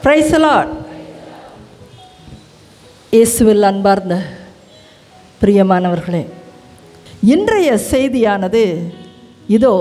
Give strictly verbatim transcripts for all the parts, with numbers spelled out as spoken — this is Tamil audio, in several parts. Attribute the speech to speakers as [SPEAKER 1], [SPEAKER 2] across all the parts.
[SPEAKER 1] Price the Lord. இயேசுவில் அன்பார்ந்த பிரியமானவர்களே, இன்றைய செய்தியானது இதோ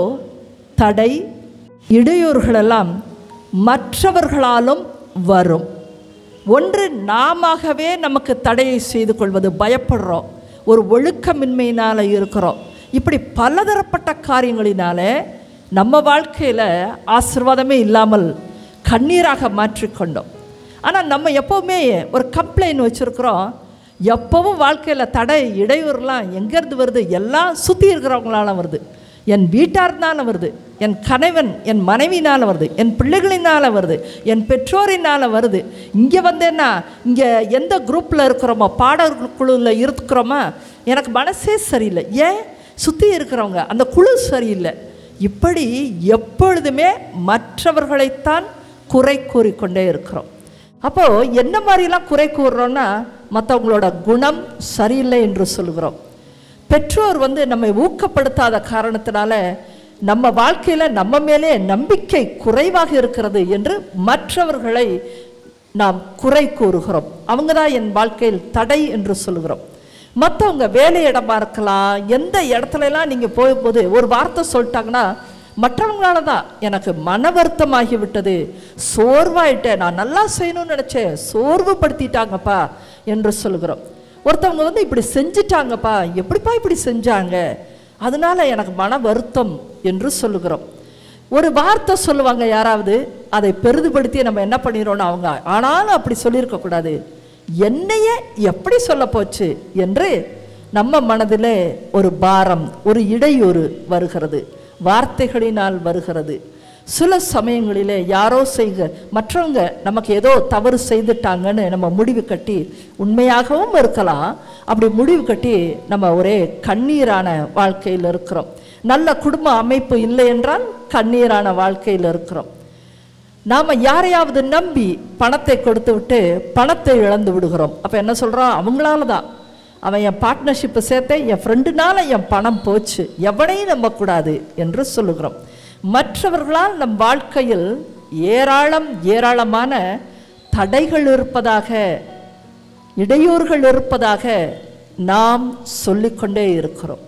[SPEAKER 1] தடை இடையூறுகளெல்லாம் மற்றவர்களாலும் வரும். ஒன்று, நாமவே நமக்கு தடையை செய்து கொள்வது, பயப்படுறோம், ஒரு ஒழுக்கமின்மையினால் இருக்கிறோம். இப்படி பலதரப்பட்ட காரியங்களினால நம்ம வாழ்க்கையில் ஆசீர்வாதமே இல்லாமல் கண்ணீராக மாற்றிக்கொண்டோம். ஆனால் நம்ம எப்போவுமே ஒரு கம்ப்ளைண்ட் வச்சுருக்குறோம். எப்போவும் வாழ்க்கையில் தடை இடையூறுலாம் எங்கேருந்து வருது? எல்லாம் சுற்றி இருக்கிறவங்களால வருது. என் வீட்டார்னால வருது, என் கணவன் என் மனைவினால் வருது, என் பிள்ளைகளினால் வருது, என் பெற்றோரினால் வருது. இங்கே வந்தேன்னா இங்கே எந்த குரூப்பில் இருக்கிறோமோ, பாடக்குழுவில் இருக்கிறோமா, எனக்கு மனசே சரியில்லை. ஏன்? சுற்றி இருக்கிறவங்க அந்த குழு சரியில்லை. இப்படி எப்பொழுதுமே மற்றவர்களைத்தான் குறை கூறிக்கொண்டே இருக்கிறோம். அப்போது என்ன மாதிரிலாம் குறை கூறுறோன்னா, மற்றவங்களோட குணம் சரியில்லை என்று சொல்கிறோம். பெற்றோர் வந்து நம்மை ஊக்கப்படுத்தாத காரணத்தினால நம்ம வாழ்க்கையில் நம்ம மேலே நம்பிக்கை குறைவாக இருக்கிறது என்று மற்றவர்களை நாம் குறை கூறுகிறோம். அவங்க தான் என் வாழ்க்கையில் தடை என்று சொல்கிறோம். மற்றவங்க வேலை இடமா இருக்கலாம், எந்த இடத்துலலாம் நீங்கள் போகும்போது ஒரு வார்த்தை சொல்லிட்டாங்கன்னா, மற்றவங்களால தான் எனக்கு மன வருத்தமாகி விட்டது, சோர்வாயிட்டேன், நான் நல்லா செய்யணும்னு நினச்சேன், சோர்வுபடுத்திட்டாங்கப்பா என்று சொல்கிறோம். ஒருத்தவங்க வந்து இப்படி செஞ்சிட்டாங்கப்பா, எப்படிப்பா இப்படி செஞ்சாங்க, அதனால எனக்கு மன வருத்தம் என்று சொல்லுகிறோம். ஒரு வார்த்தை சொல்லுவாங்க யாராவது, அதை பெரிதுபடுத்தி நம்ம என்ன பண்ணிடுறோம்னா, அவங்க ஆனாலும் அப்படி சொல்லியிருக்கக்கூடாது, என்னையே எப்படி சொல்ல போச்சு என்று நம்ம மனதில் ஒரு பாரம், ஒரு இடையூறு வருகிறது, வார்த்தைகளினால் வருகிறது. சில சமயங்களிலே யாரோ செய்க மற்றவங்க நமக்கு ஏதோ தவறு செய்துட்டாங்கன்னு நம்ம முடிவு கட்டி, உண்மையாகவும் இருக்கலாம், அப்படி முடிவு கட்டி நம்ம ஒரே கண்ணீரான வாழ்க்கையில் இருக்கிறோம். நல்ல குடும்ப அமைப்பு இல்லை என்றால் கண்ணீரான வாழ்க்கையில் இருக்கிறோம். நாம் யாரையாவது நம்பி பணத்தை கொடுத்து விட்டு பணத்தை இழந்து விடுகிறோம். அப்போ என்ன சொல்கிறோம்? அவங்களால தான், அவன் என் பார்ட்னர்ஷிப்பை சேர்த்தேன், என் ஃப்ரெண்டுனால என் பணம் போச்சு, எவனையும் நம்பக்கூடாது என்று சொல்லுகிறோம். மற்றவர்களால் நம் வாழ்க்கையில் ஏராளம் ஏராளமான தடைகள் இருப்பதாக, இடையூறுகள் இருப்பதாக நாம் சொல்லிக்கொண்டே இருக்கிறோம்.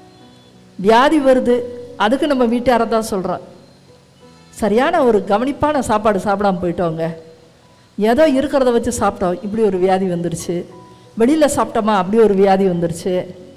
[SPEAKER 1] வியாதி வருது, அதுக்கு நம்ம வீட்டாரை தான் சொல்கிறோம், சரியான ஒரு கவனிப்பான சாப்பாடு சாப்பிடாமல் போயிட்டோங்க, ஏதோ இருக்கிறத வச்சு சாப்பிட்டோம், இப்படி ஒரு வியாதி வந்துடுச்சு, வெளியில் சாப்பிட்டோமா அப்படி ஒரு வியாதி வந்துடுச்சு,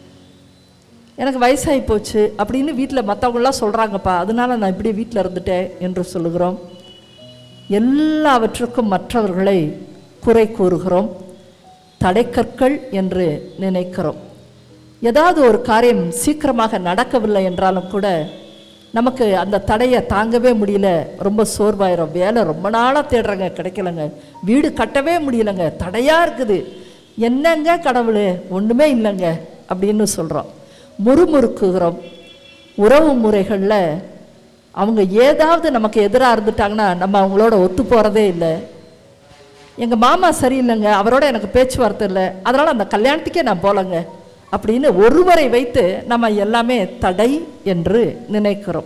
[SPEAKER 1] எனக்கு வயசாகி போச்சு அப்படின்னு வீட்டில் மற்றவங்களாம் சொல்கிறாங்கப்பா, அதனால நான் இப்படி வீட்டில் இருந்துட்டேன் என்று சொல்லுகிறோம். எல்லாவற்றுக்கும் மற்றவர்களை குறை கூறுகிறோம், தடைக்கற்கள் என்று நினைக்கிறோம். ஏதாவது ஒரு காரியம் சீக்கிரமாக நடக்கவில்லை என்றாலும் கூட நமக்கு அந்த தடையை தாங்கவே முடியல, ரொம்ப சோர்வாயிரும். வேலை ரொம்ப நாளாக தேடுறங்க, கிடைக்கலங்க, வீடு கட்டவே முடியலைங்க, தடையாக இருக்குது, என்னங்க கடவுளே, ஒன்றுமே இல்லைங்க அப்படின்னு சொல்கிறோம், முறுமுறுக்குகிறோம். உறவு முறைகளில் அவங்க ஏதாவது நமக்கு எதிராக இருந்துட்டாங்கன்னா நம்ம அவங்களோட ஒத்து போகிறதே இல்லை. எங்கள் மாமா சரியில்லைங்க, அவரோட எனக்கு பேச்சுவார்த்தை இல்லை, அதனால் அந்த கல்யாணத்துக்கே நான் போகலங்க அப்படின்னு ஒருவரை வைத்து நம்ம எல்லாமே தடை என்று நினைக்கிறோம்.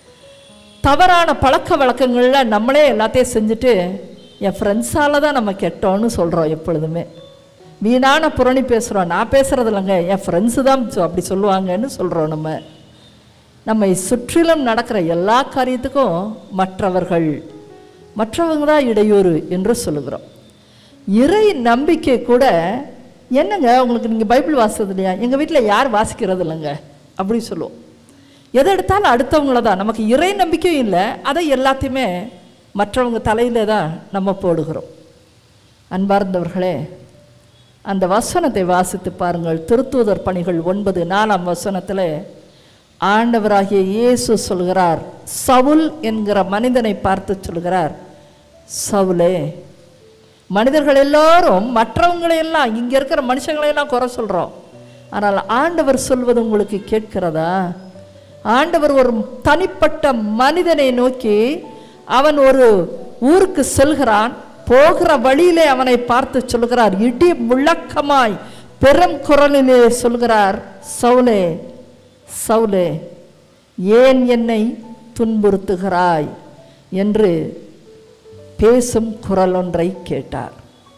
[SPEAKER 1] தவறான பழக்க வழக்கங்களில் நம்மளே எல்லாத்தையும் செஞ்சுட்டு என் ஃப்ரெண்ட்ஸால் தான் நம்ம கெட்டோன்னு சொல்கிறோம். எப்பொழுதுமே வீணான புரணி பேசுகிறோம், நான் பேசுகிறது இல்லைங்க, என் ஃப்ரெண்ட்ஸு தான் அப்படி சொல்லுவாங்கன்னு சொல்கிறோம். நம்ம நம்மை சுற்றிலும் நடக்கிற எல்லா காரியத்துக்கும் மற்றவர்கள் மற்றவங்க தான் இடையூறு என்று சொல்லுகிறோம். இறை நம்பிக்கை கூட, என்னங்க உங்களுக்கு நீங்கள் பைபிள் வாசிக்கிறது இல்லையா, எங்கள் வீட்டில் யார் வாசிக்கிறது இல்லைங்க அப்படி சொல்லுவோம். எதை எடுத்தாலும் அடுத்தவங்கள தான், நமக்கு இறை நம்பிக்கையும் இல்லை, அதை எல்லாத்தையுமே மற்றவங்க தலையில தான் நம்ம போடுகிறோம். அன்பார்ந்தவர்களே, அந்த வசனத்தை வாசித்து பாருங்கள். திருத்தூதர் பணிகள் ஒன்பது நாலாம் வசனத்தில் ஆண்டவராகிய இயேசு சொல்கிறார், சவுல் என்கிற மனிதனை பார்த்து சொல்கிறார், சவுலே, மனிதர்கள் எல்லாரும் மற்றவங்களையெல்லாம், இங்கே இருக்கிற மனுஷங்களையெல்லாம் குறை சொல்கிறோம், ஆனால் ஆண்டவர் சொல்வது உங்களுக்கு கேட்கிறதா? ஆண்டவர் ஒரு தனிப்பட்ட மனிதனை நோக்கி, அவன் ஒரு ஊருக்கு செல்கிறான், போகிற வழியிலே அவனை பார்த்து சொல்கிறார், இடி முழக்கமாய் பெரும் குரலிலே சொல்கிறார், சவுலே சவுலே ஏன் என்னை துன்புறுத்துகிறாய் என்று பேசும் குரல் ஒன்றை கேட்டார்.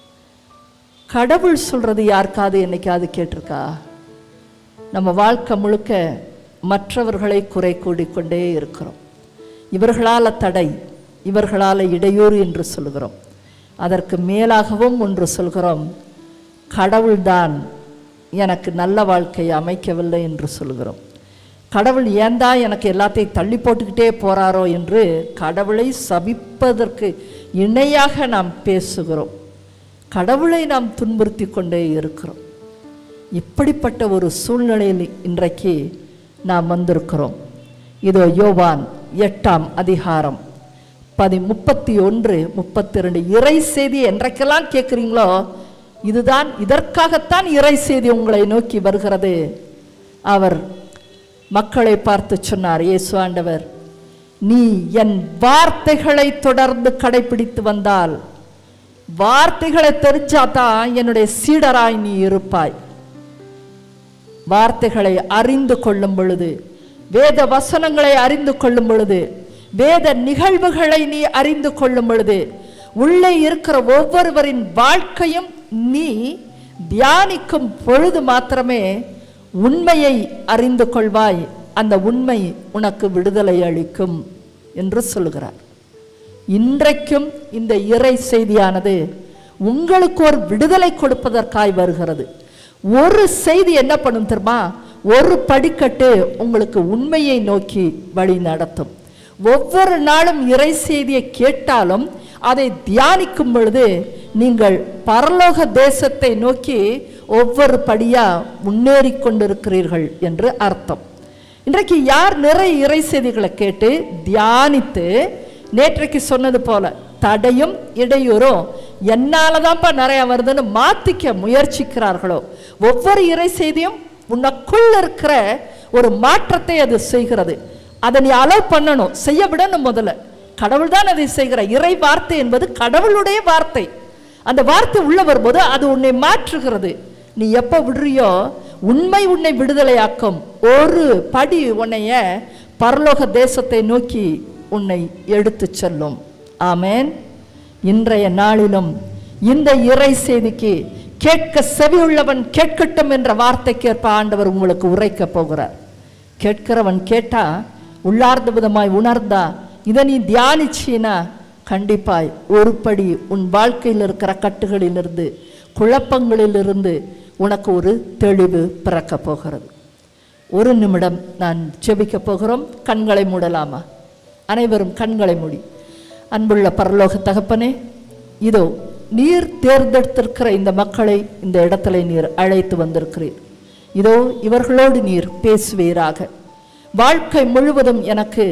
[SPEAKER 1] கடவுள் சொல்றது யாருக்காவது என்னைக்காவது கேட்டிருக்கா? நம்ம வாழ்க்கை முழுக்க மற்றவர்களை குறை கூடிக்கொண்டே இருக்கிறோம். இவர்களால் தடை, இவர்களால் இடையூறு என்று சொல்கிறோம். அதற்கு மேலாகவும் ஒன்று சொல்கிறோம், கடவுள்தான் எனக்கு நல்ல வாழ்க்கையை அமைக்கவில்லை என்று சொல்கிறோம். கடவுள் ஏந்தா எனக்கு எல்லாத்தையும் தள்ளி போட்டுக்கிட்டே போகிறாரோ என்று கடவுளை சபிப்பதற்கு இணையாக நாம் பேசுகிறோம். கடவுளை நாம் துன்புறுத்தி கொண்டே இருக்கிறோம். இப்படிப்பட்ட ஒரு சூழ்நிலையில் இன்றைக்கு நாம் வந்திருக்கிறோம். இதோ யோவான் எட்டாம் அதிகாரம் பதி முப்பத்தி ஒன்று முப்பத்தி ரெண்டு இறை செய்தி என்றைக்கெல்லாம் கேட்குறீங்களோ இதுதான், இதற்காகத்தான் இறை செய்தி உங்களை நோக்கி வருகிறது. அவர் மக்களை பார்த்து சொன்னார், இயேசு ஆண்டவர், நீ என் வார்த்தைகளை தொடர்ந்து கடைபிடித்து வந்தால், வார்த்தைகளை தெரிஞ்சாதான் என்னுடைய சீடராய் நீ இருப்பாய். வார்த்தைகளை அறிந்து கொள்ளும் பொழுது, வேத வசனங்களை அறிந்து கொள்ளும் பொழுது, வேத நிகழ்வுகளை நீ அறிந்து கொள்ளும் பொழுது, உள்ளே இருக்கிற ஒவ்வொருவரின் வாழ்க்கையும் நீ தியானிக்கும் பொழுது மாத்திரமே உண்மையை அறிந்து கொள்வாய். அந்த உண்மை உனக்கு விடுதலை அளிக்கும் என்று சொல்கிறார். இன்றைக்கும் இந்த இறை செய்தியானது உங்களுக்கு ஒரு விடுதலை கொடுப்பதற்காய் வருகிறது. ஒரு செய்தி என்ன பண்ணும் தெரியுமா? ஒரு படிக்கட்டு உங்களுக்கு உண்மையை நோக்கி வழி நடத்தும். ஒவ்வொரு நாளும் இறை செய்தியை கேட்டாலும் அதை தியானிக்கும் பொழுது நீங்கள் பரலோக தேசத்தை நோக்கி ஒவ்வொரு படியா முன்னேறி கொண்டிருக்கிறீர்கள் என்று அர்த்தம். இன்றைக்கு யார் நிறைய இறை செய்திகளை கேட்டு தியானித்து, நேற்றைக்கு சொன்னது போல தடையும் இடையூறும் என்னாலதான்ப்பா நிறைய வருதுன்னு மாத்திக்க முயற்சிக்கிறார்களோ, ஒவ்வொரு இறை செய்தியும் உனக்குள் இருக்கிற ஒரு மாற்றத்தை அது செய்கிறது. அதை நீ அலோவ் பண்ணணும், செய்ய விடணும். முதல்ல கடவுள் தான் அதை செய்கிற. இறை வார்த்தை என்பது கடவுளுடைய வார்த்தை. அந்த வார்த்தை உள்ள வரும்போது அது உன்னை மாற்றுகிறது. நீ எப்போ விடுறியோ உண்மை உன்னை விடுதலையாக்கும். ஒரு படி உன்னைய பரலோக தேசத்தை நோக்கி உன்னை எடுத்து செல்லும். ஆமேன். இன்றைய நாளிலும் இந்த இறை செய்திக்கு கேட்க செவியுள்ளவன் கேட்கட்டும் என்ற வார்த்தைக்கேற்ப ஆண்டவர் உங்களுக்கு உரைக்க போகிறார். கேட்கிறவன் கேட்டா, உள்ளார்ந்த விதமாய் உணர்ந்தா, இதை நீ தியானிச்சினா கண்டிப்பாய் ஒரு படி உன் வாழ்க்கையில் இருக்கிற கட்டுகளிலிருந்து, குழப்பங்களிலிருந்து உனக்கு ஒரு தெளிவு பிறக்க போகிறது. ஒரு நிமிடம் நான் ஜெபிக்க போகிறோம். கண்களை மூடலாமா? அனைவரும் கண்களை மூடி. அன்புள்ள பரலோக தகப்பனே, இதோ நீர் தேர்ந்தெடுத்திருக்கிற இந்த மக்களை இந்த இடத்துல நீர் அழைத்து வந்திருக்கிறீர். இதோ இவர்களோடு நீர் பேசுவீராக. வாழ்க்கை முழுவதும் எனக்கு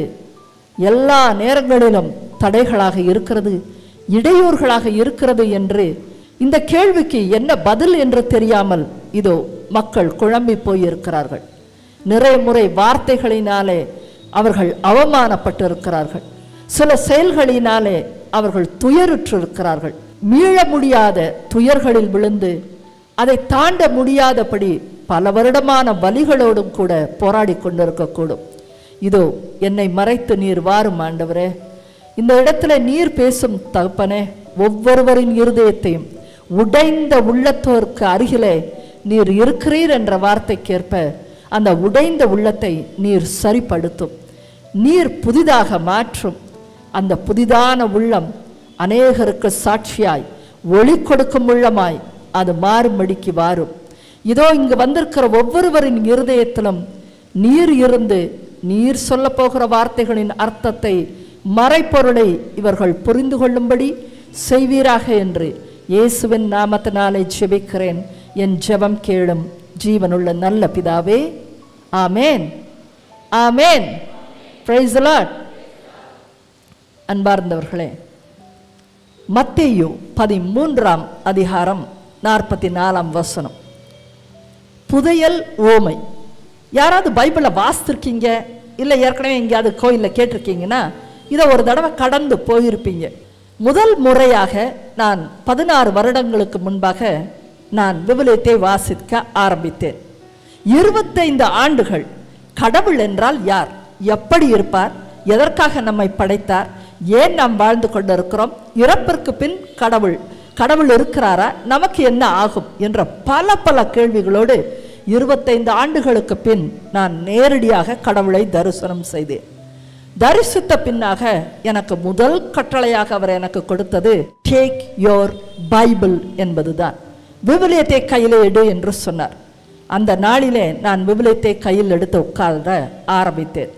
[SPEAKER 1] எல்லா நேரங்களிலும் தடைகளாக இருக்கிறது, இடையூறுகளாக இருக்கிறது என்று இந்த கேள்விக்கு என்ன பதில் என்று தெரியாமல் இதோ மக்கள் குழம்பி போயிருக்கிறார்கள். நிறைய முறை வார்த்தைகளினாலே அவர்கள் அவமானப்பட்டு இருக்கிறார்கள். சில செயல்களினாலே அவர்கள் துயருற்றிருக்கிறார்கள். மீள முடியாத துயர்களில் விழுந்து அதை தாண்ட முடியாதபடி பல வருடமான வலிகளோடும் கூட போராடி கொண்டிருக்கக்கூடும். இதோ என்னை மறைத்து நீர் வாரும் ஆண்டவரே. இந்த இடத்துல நீர் பேசும் தகப்பனே, ஒவ்வொருவரின் இருதயத்தையும் உடைந்த உள்ளத்தோருக்கு அருகிலே நீர் இருக்கிறீர் என்ற வார்த்தைக்கேற்ப அந்த உடைந்த உள்ளத்தை நீர் சரிப்படுத்தும், நீர் புதிதாக மாற்றும். அந்த புதிதான உள்ளம் அநேகருக்கு சாட்சியாய் ஒளி கொடுக்கும் உள்ளமாய் அது மாறும்படிக்கு வாரும். இதோ இங்கு வந்திருக்கிற ஒவ்வொருவரின் இருதயத்திலும் நீர் இருந்து நீர் சொல்ல போகிற வார்த்தைகளின் அர்த்தத்தை, மறைப்பொருளை இவர்கள் புரிந்து கொள்ளும்படி செய்வீராக என்று இயேசுவின் நாமத்தினாலே ஜெபிக்கிறேன். என் ஜெபம் கேளும் ஜீவனுள்ள நல்ல பிதாவே. ஆமேன், ஆமேன். Praise the lord. அன்பார்ந்தவர்களே, மத்தேயு பதிமூன்றாம் அதிகாரம் நாற்பத்தி நாலாம் வசனம், புதையல் ஓமை. யாராவது பைபிளை வாசித்திருக்கீங்க, இல்லை ஏற்கனவே எங்கேயாவது கோயிலில் கேட்டிருக்கீங்கன்னா இதை ஒரு தடவை கடந்து போயிருப்பீங்க. முதல் முறையாக நான் பதினாறு வருடங்களுக்கு முன்பாக நான் விவிலியத்தை வாசிக்க ஆரம்பித்தேன். இருபத்தைந்து ஆண்டுகள் கடவுள் என்றால் யார், எப்படி இருப்பார், எதற்காக நம்மை படைத்தார், ஏன் நாம் வாழ்ந்து கொண்டு இருக்கிறோம், இறப்பிற்கு பின் கடவுள் கடவுள் இருக்கிறாரா, நமக்கு என்ன ஆகும் என்ற பல பல கேள்விகளோடு இருபத்தைந்து ஆண்டுகளுக்கு பின் நான் நேரடியாக கடவுளை தரிசனம் செய்தேன். தரிசித்த பின்னாக எனக்கு முதல் கட்டளையாக அவர் எனக்கு கொடுத்தது டேக் யோர் பைபிள் என்பதுதான். விவிலியத்தை கையில் எடு என்று சொன்னார். அந்த நாளிலே நான் விவிலியத்தை கையில் எடுத்து உட்கார ஆரம்பித்தேன்.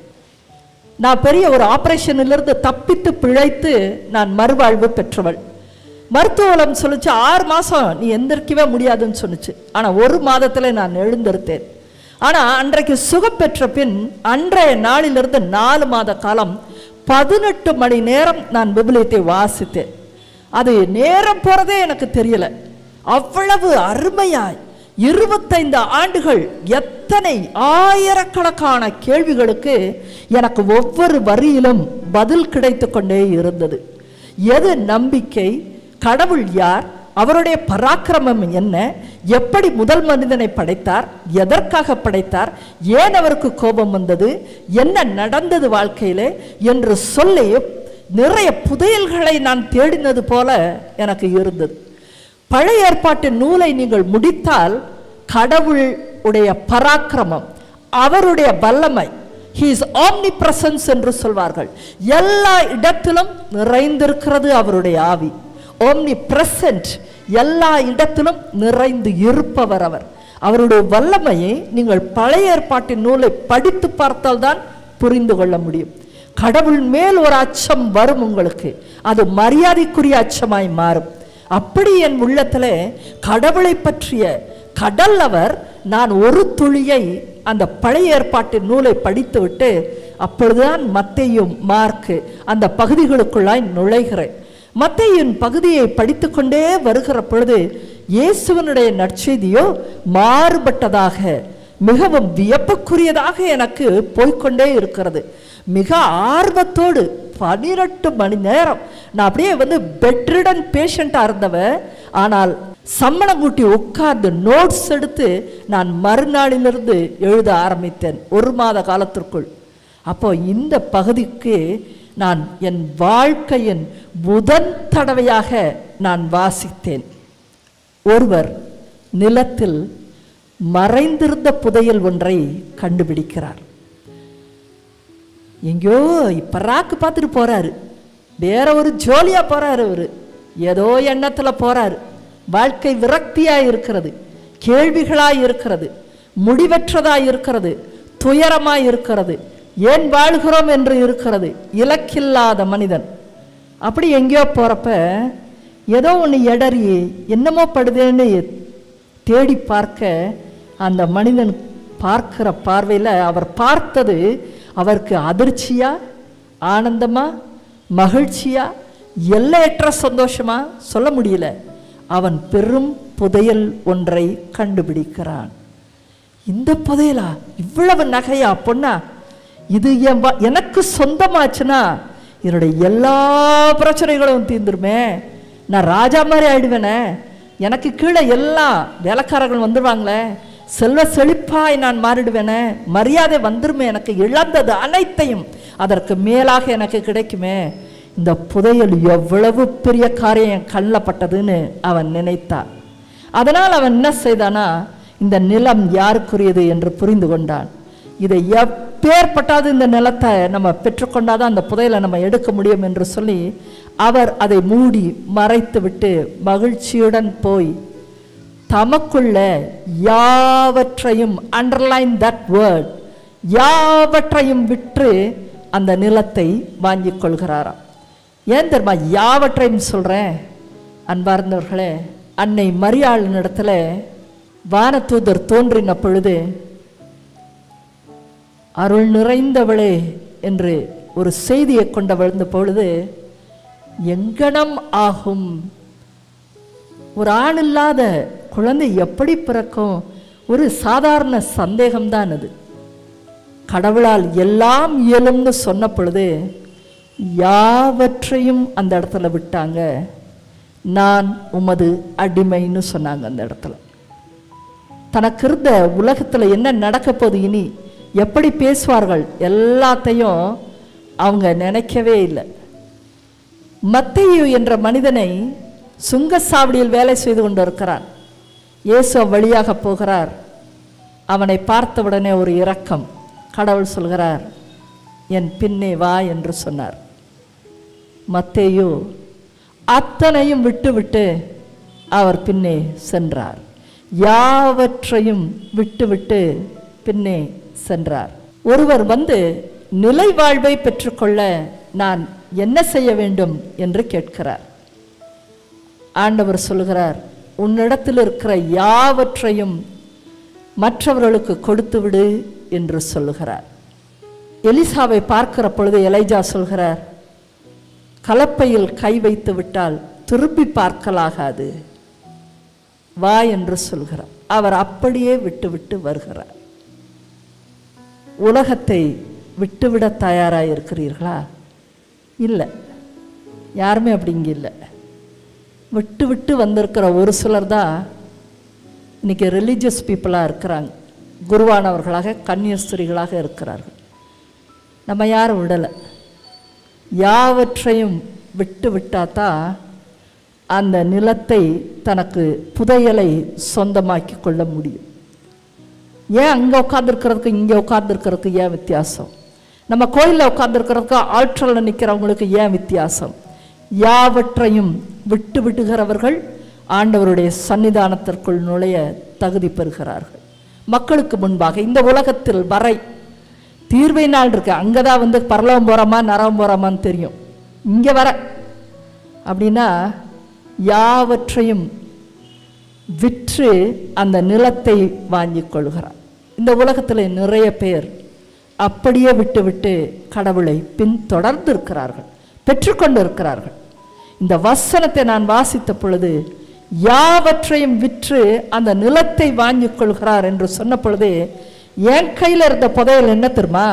[SPEAKER 1] நான் பெரிய ஒரு ஆபரேஷனிலிருந்து தப்பித்து பிழைத்து நான் மறுவாழ்வு பெற்றவள். மருத்துவம் சொல்லிச்சு ஆறு மாதம் நீ எந்திரிக்கவே முடியாதுன்னு சொன்னிச்சு. ஆனால் ஒரு மாதத்தில் நான் எழுந்திருத்தேன். ஆனால் அன்றைக்கு சுகம் பெற்ற பின் அன்றைய நாளிலிருந்து நாலு மாத காலம் பதினெட்டு மணி நேரம் நான் விவிலியத்தை வாசித்தேன். அது நேரம் போகிறதே எனக்கு தெரியல. அவ்வளவு அருமையாய் இருபத்தைந்து ஆண்டுகள் எத்தனை ஆயிரக்கணக்கான கேள்விகளுக்கு எனக்கு ஒவ்வொரு வரியிலும் பதில் கிடைத்து கொண்டே இருந்தது. எது நம்பிக்கை, கடவுள் யார், அவருடைய பராக்கிரமம் என்ன, எப்படி முதல் மனிதனை படைத்தார், எதற்காக படைத்தார், ஏன் அவருக்கு கோபம் வந்தது, என்ன நடந்தது வாழ்க்கையிலே என்று சொல்லி நிறைய புதையல்களை நான் தேடினது போல எனக்கு இருந்தது. பழைய ஏற்பாட்டின் நூலை நீங்கள் முடித்தால் கடவுள் உடைய பராக்கிரமம், அவருடைய வல்லமை, he is omnipresence என்று சொல்வார்கள். எல்லா இடத்திலும் நிறைந்திருக்கிறது அவருடைய ஆவி. omnipresent, எல்லா இடத்திலும் நிறைந்து இருப்பவர் அவர். அவருடைய வல்லமையை நீங்கள் பழைய ஏற்பாட்டின் நூலை படித்து பார்த்தால் தான் புரிந்து கொள்ள முடியும். கடவுள் மேல் ஒரு அச்சம் வரும் உங்களுக்கு, அது மரியாதைக்குரிய அச்சமாய் மாறும். அப்படி என் உள்ளத்தில் கடவுளை பற்றிய கடல் அவர், நான் ஒரு துளியை அந்த பழைய ஏற்பாட்டின் நூலை படித்து விட்டு அப்பொழுதுதான் மத்தேயும் மார்க்கு அந்த பகுதிகளுக்குள்ளாய் நுழைகிறேன். மத்தேயின் பகுதியை படித்து கொண்டே வருகிற பொழுது இயேசுவனுடைய நற்செய்தியோ மாறுபட்டதாக மிகவும் வியப்புக்குரியதாக எனக்கு போய்கொண்டே இருக்கிறது. மிக ஆர்வத்தோடு பனிரெண்டு மணி நேரம் நான் அப்படியே வந்து பெட்ரிடன் பேஷண்டாக இருந்தவ, ஆனால் சம்மணம் கூட்டி உட்கார்ந்து நோட்ஸ் எடுத்து நான் மறுநாளிலிருந்து எழுத ஆரம்பித்தேன் ஒரு மாத காலத்திற்குள். அப்போ இந்த பகுதிக்கு நான் என் வாழ்க்கையின் முதன் தடவையாக நான் வாசித்தேன். ஒருவர் நிலத்தில் மறைந்திருந்த புதையல் ஒன்றை கண்டுபிடிக்கிறார். எங்கேயோ பராக்கு பார்த்துட்டு போறாரு, வேற ஒரு ஜோலியா போறாரு. அவரு ஏதோ எண்ணத்துல போறாரு. வாழ்க்கை விரக்தியாய் இருக்கிறது, கேள்விகளாய் இருக்கிறது, முடிவற்றதாய் இருக்கிறது, துயரமாய் இருக்கிறது, ஏன் வாழ்கிறோம் என்று இருக்கிறது, இலக்கில்லாத மனிதன். அப்படி எங்கேயோ போறப்ப ஏதோ ஒன்று எடறி என்னமோ படுதேன்னு தேடி பார்க்க அந்த மனிதன் பார்க்கிற பார்வையில் அவர் பார்த்தது அவருக்கு அதிர்ச்சியா, ஆனந்தமா, மகிழ்ச்சியா, எல்லையற்ற சந்தோஷமா சொல்ல முடியல. அவன் பெரும் புதையல் ஒன்றை கண்டுபிடிக்கிறான். இந்த புதையலா, இவ்வளவு நகையா, பொண்ணா, இது என் எனக்கு சொந்தமாச்சுன்னா என்னுடைய எல்லா பிரச்சனைகளும் தீர்ந்துருமே, நான் ராஜா மாதிரி ஆயிடுவேனே, எனக்கு கீழே எல்லாம் வேலைக்காரர்கள் வந்துடுவாங்களே, செல்வ செழிப்பாய் நான் மாறிடுவேனே, மரியாதை வந்துருமே, எனக்கு இழந்தது அனைத்தையும் அதற்கு மேலாக எனக்கு கிடைக்குமே, இந்த புதையல் எவ்வளவு பெரிய காரியம் என் கண்ணில் பட்டதுன்னு அவன் நினைத்தான். அதனால் அவன் என்ன செய்தானா, இந்த நிலம் யாருக்குரியது என்று புரிந்து கொண்டான். இதை எப்பேற்பட்டாது இந்த நிலத்தை நம்ம பெற்றுக்கொண்டாதான் அந்த புதையலை நம்ம எடுக்க முடியும் என்று சொல்லி அவர் அதை மூடி மறைத்து விட்டு மகிழ்ச்சியுடன் போய் தமக்குள்ள யாவற்றையும், அண்டர்லைன் தட் வேர்ட், யாவற்றையும் விற்று அந்த நிலத்தை வாங்கி கொள்கிறாராம். ஏன் தெரியுமா யாவற்றையும் சொல்கிறேன் அன்பார்ந்தவர்களே? அன்னை மரியாளின் இடத்துல வானதூதர் தோன்றின பொழுது அருள் நிறைந்தவளே என்று ஒரு செய்தியை கொண்டு விழுந்த பொழுது எங்கனம் ஆகும், ஒரு ஆண் இல்லாத குழந்தை எப்படி பிறக்கும்? ஒரு சாதாரண சந்தேகம்தான் அது. கடவுளால் எல்லாம் இயலும்னு சொன்ன பொழுது யாவற்றையும் அந்த இடத்துல விட்டாங்க. நான் உமது அடிமைன்னு சொன்னாங்க. அந்த இடத்துல தனக்கு இருந்த உலகத்தில் என்ன நடக்க போகுது, இனி எப்படி பேசுவார்கள், எல்லாத்தையும் அவங்க நினைக்கவே இல்லை. மத்தேயு என்ற மனிதனை சுங்கசாவடியில் வேலை செய்து கொண்டிருக்கிறான். இயேசு வழியாக போகிறார். அவனை பார்த்தவுடனே ஒரு இரக்கம். கடவுள் சொல்கிறார், என் பின்னே வா என்று சொன்னார். மத்தேயு அத்தனையும் விட்டுவிட்டு அவர் பின்னே சென்றார். யாவற்றையும் விட்டுவிட்டு பின்னே சென்றார். ஒருவர் வந்து நிலை வாழ்வை பெற்றுக்கொள்ள நான் என்ன செய்ய வேண்டும் என்று கேட்கிறார். ஆண்டவர் சொல்கிறார், உன்னிடத்தில் இருக்கிற யாவற்றையும் மற்றவர்களுக்கு கொடுத்து விடு என்று சொல்லுகிறார். எலிசாவை பார்க்கிற பொழுது எலைஜா சொல்கிறார், கலப்பையில் கை வைத்து விட்டால் திருப்பி பார்க்கலாகாது, வா என்று சொல்கிறார். அவர் அப்படியே விட்டு விட்டு வருகிறார். உலகத்தை விட்டுவிட தயாராக இருக்கிறீர்களா? இல்லை, யாருமே அப்படி இங்கே இல்லை. விட்டு விட்டு வந்திருக்கிற ஒரு சிலர் தான் இன்றைக்கி ரிலீஜியஸ் பீப்புளாக இருக்கிறாங்க, குருவானவர்களாக கன்னியஸ்திரிகளாக இருக்கிறார்கள். நம்ம யாரும் விடலை. யாவற்றையும் விட்டு விட்டாதான் அந்த நிலத்தை தனக்கு புதையலை சொந்தமாக்கி கொள்ள முடியும். ஏன் அங்கே உட்காந்துருக்கிறதுக்கு இங்கே உட்காந்துருக்கிறதுக்கு ஏன் வித்தியாசம்? நம்ம கோயிலில் உட்காந்துருக்கிறதுக்கு ஆற்றலில் நிற்கிறவங்களுக்கு ஏன் வித்தியாசம்? யாவற்றையும் விட்டு விடுகிறவர்கள் ஆண்டவருடைய சன்னிதானத்திற்குள் நுழைய தகுதி பெறுகிறார்கள். மக்களுக்கு முன்பாக இந்த உலகத்தில் வரை தீர்வை நாள் இருக்கு. அங்கே தான் வந்து பரலோகம் போகிறோமா நரகம் போகிறோமான்னு தெரியும். இங்கே வர அப்படின்னா யாவற்றையும் விற்று அந்த நிலத்தை வாங்கி கொள்கிறார். இந்த உலகத்தில் நிறைய பேர் அப்படியே விட்டு விட்டு கடவுளை பின்தொடர்ந்து இருக்கிறார்கள், பெற்றுக்கொண்டு இருக்கிறார்கள். இந்த வசனத்தை நான் வாசித்த பொழுது யாவற்றையும் விற்று அந்த நிலத்தை வாங்கி கொள்கிறார் என்று சொன்ன பொழுது என் கையில் இருந்த புதையல் என்ன தெரியுமா?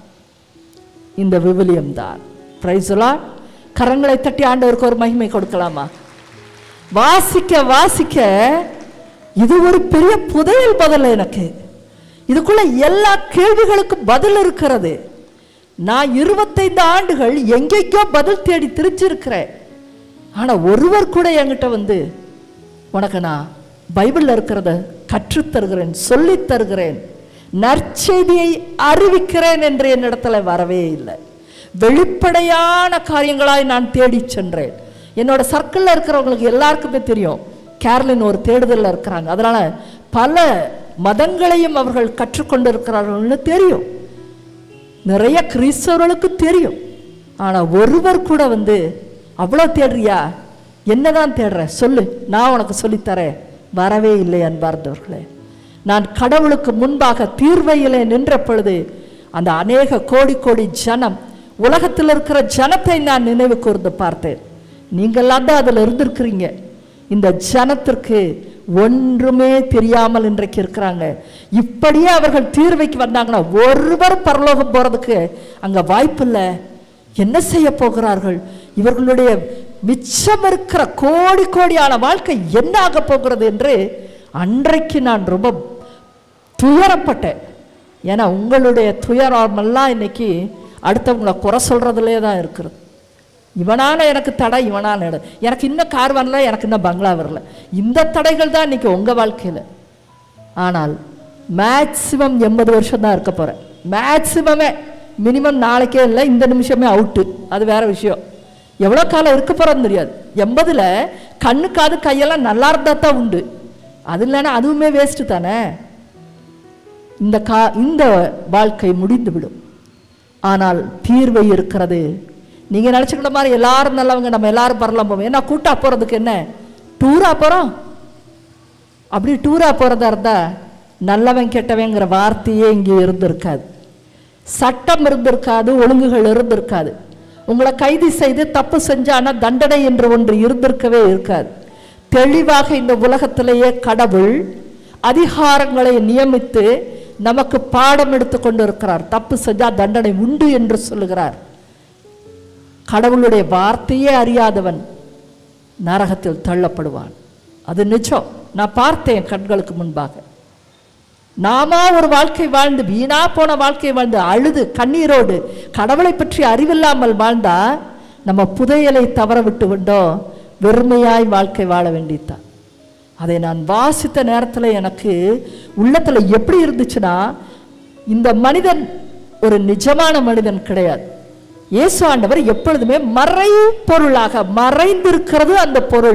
[SPEAKER 1] இந்த விவிலியம் தான். Praise Lord. கரங்களை தட்டி ஆண்டவருக்கு ஒரு மகிமை கொடுக்கலாமா? வாசிக்க வாசிக்க இது ஒரு பெரிய புதையல் பதில். எனக்கு இதுக்குள்ள எல்லா கேள்விகளுக்கும் பதில் இருக்கிறது. நான் இருபத்தைந்து ஆண்டுகள் எங்கேயோ பதில் தேடி திரிச்சிருக்கிறேன். ஆனால் ஒருவர் கூட என்கிட்ட வந்து உனக்கு நான் பைபிளில் இருக்கிறத கற்றுத்தருகிறேன், சொல்லித் தருகிறேன், நற்செய்தியை அறிவிக்கிறேன் என்று என்னிடத்துல வரவே இல்லை. வெளிப்படையான காரியங்களாய் நான் தேடி சென்றேன். என்னோட சர்க்கிளில் இருக்கிறவங்களுக்கு எல்லாருக்குமே தெரியும், கேரளின் ஒரு தேடுதலில் இருக்கிறாங்க. அதனால் பல மதங்களையும் அவர்கள் கற்றுக்கொண்டு இருக்கிறார்கள்னு தெரியும். நிறைய கிறிஸ்தவர்களுக்கு தெரியும். ஆனால் ஒருவர் கூட வந்து அவ்வளோ தேடுறியா, என்னதான் தேடுற சொல்லு, நான் உனக்கு சொல்லித்தரேன், வரவே இல்லை அன்பார்ந்தவர்களே. நான் கடவுளுக்கு முன்பாக தீர்வையிலே நின்ற பொழுது அந்த அநேக கோடி கோடி ஜனம், உலகத்தில் இருக்கிற ஜனத்தை நான் நினைவு கூர்ந்து பார்த்தேன். நீங்கள்லாம் தான் அதில் இருந்திருக்கிறீங்க. இந்த ஜனத்திற்கு ஒன்றுமே தெரியாமல் இன்றைக்கு இருக்கிறாங்க. இப்படியே அவர்கள் தீர்வைக்கு வந்தாங்கன்னா ஒருவர் பரலோகம் போகிறதுக்கு அங்கே வாய்ப்பு இல்லை. என்ன செய்ய போகிறார்கள்? இவர்களுடைய மிச்சம் இருக்கிற கோடி கோடியான வாழ்க்கை என்ன ஆக போகிறது என்று அன்றைக்கு நான் ரொம்ப துயரப்பட்டேன். ஏன்னா உங்களுடைய துயரமெல்லாம் இன்னைக்கு அடுத்தவங்களை குறை சொல்கிறதுலே தான் இருக்கிறது. இவனால் எனக்கு தடை, இவனால் எனக்கு இன்னும் கார் வரல, எனக்கு இன்னும் பங்களா வரல. இந்த தடைகள் தான் இன்றைக்கி உங்கள் வாழ்க்கையில். ஆனால் மேக்சிமம் எண்பது வருஷம் தான் இருக்க போகிறேன். மேக்சிமமே, மினிமம் நாளைக்கே இல்லை, இந்த நிமிஷமே அவுட்டு. அது வேறு விஷயம். எவ்வளோ காலம் இருக்க போகிறோன்னு தெரியாது. எண்பதில் கண்ணு காது கையெல்லாம் நல்லா இருந்தால் தான் உண்டு. அது இல்லைன்னா அதுவுமே வேஸ்ட்டு தானே. இந்த கா இந்த வாழ்க்கை முடிந்துவிடும். ஆனால் தீர்வை இருக்கிறது. நீங்கள் நினச்சிக்கிற மாதிரி எல்லாரும் நல்லவங்க, நம்ம எல்லாரும் பரலாம் போவோம். ஏன்னா கூட்டா போகிறதுக்கு என்ன டூராக போகிறோம்? அப்படி டூராக போகிறதா இருந்தால் நல்லவன் கெட்டவங்கிற வார்த்தையே இங்கே இருந்திருக்காது, சட்டம் இருந்திருக்காது, ஒழுங்குகள் இருந்திருக்காது. உங்களை கைது செய்து தப்பு செஞ்சானா தண்டனை என்று ஒன்று இருந்திருக்கவே இருக்காது. தெளிவாக இந்த உலகத்திலேயே கடவுள் அதிகாரங்களை நியமித்து நமக்கு பாடம் எடுத்து கொண்டு இருக்கிறார். தப்பு செஞ்சால் தண்டனை உண்டு என்று சொல்லுகிறார். கடவுளுடைய வார்த்தையே அறியாதவன் நரகத்தில் தள்ளப்படுவான். அது நிச்சயம். நான் பார்த்தேன் கண்களுக்கு முன்பாக. நாம ஒரு வாழ்க்கை வாழ்ந்து, வீணா போன வாழ்க்கை வாழ்ந்து, அழுது கண்ணீரோடு கடவுளை பற்றி அறிவில்லாமல் வாழ்ந்தா நம்ம புதையலை தவற விட்டு விட்டோம், வெறுமையாய் வாழ்க்கை வாழ வேண்டியதுதான். அதை நான் வாசித்த நேரத்தில் எனக்கு உள்ளத்தில் எப்படி இருந்துச்சுன்னா, இந்த மனிதன் ஒரு நிஜமான மனிதன் கிடையாது. இயேசு ஆண்டவர் எப்பொழுதுமே மறை பொருளாக மறைந்திருக்கிறது. அந்த பொருள்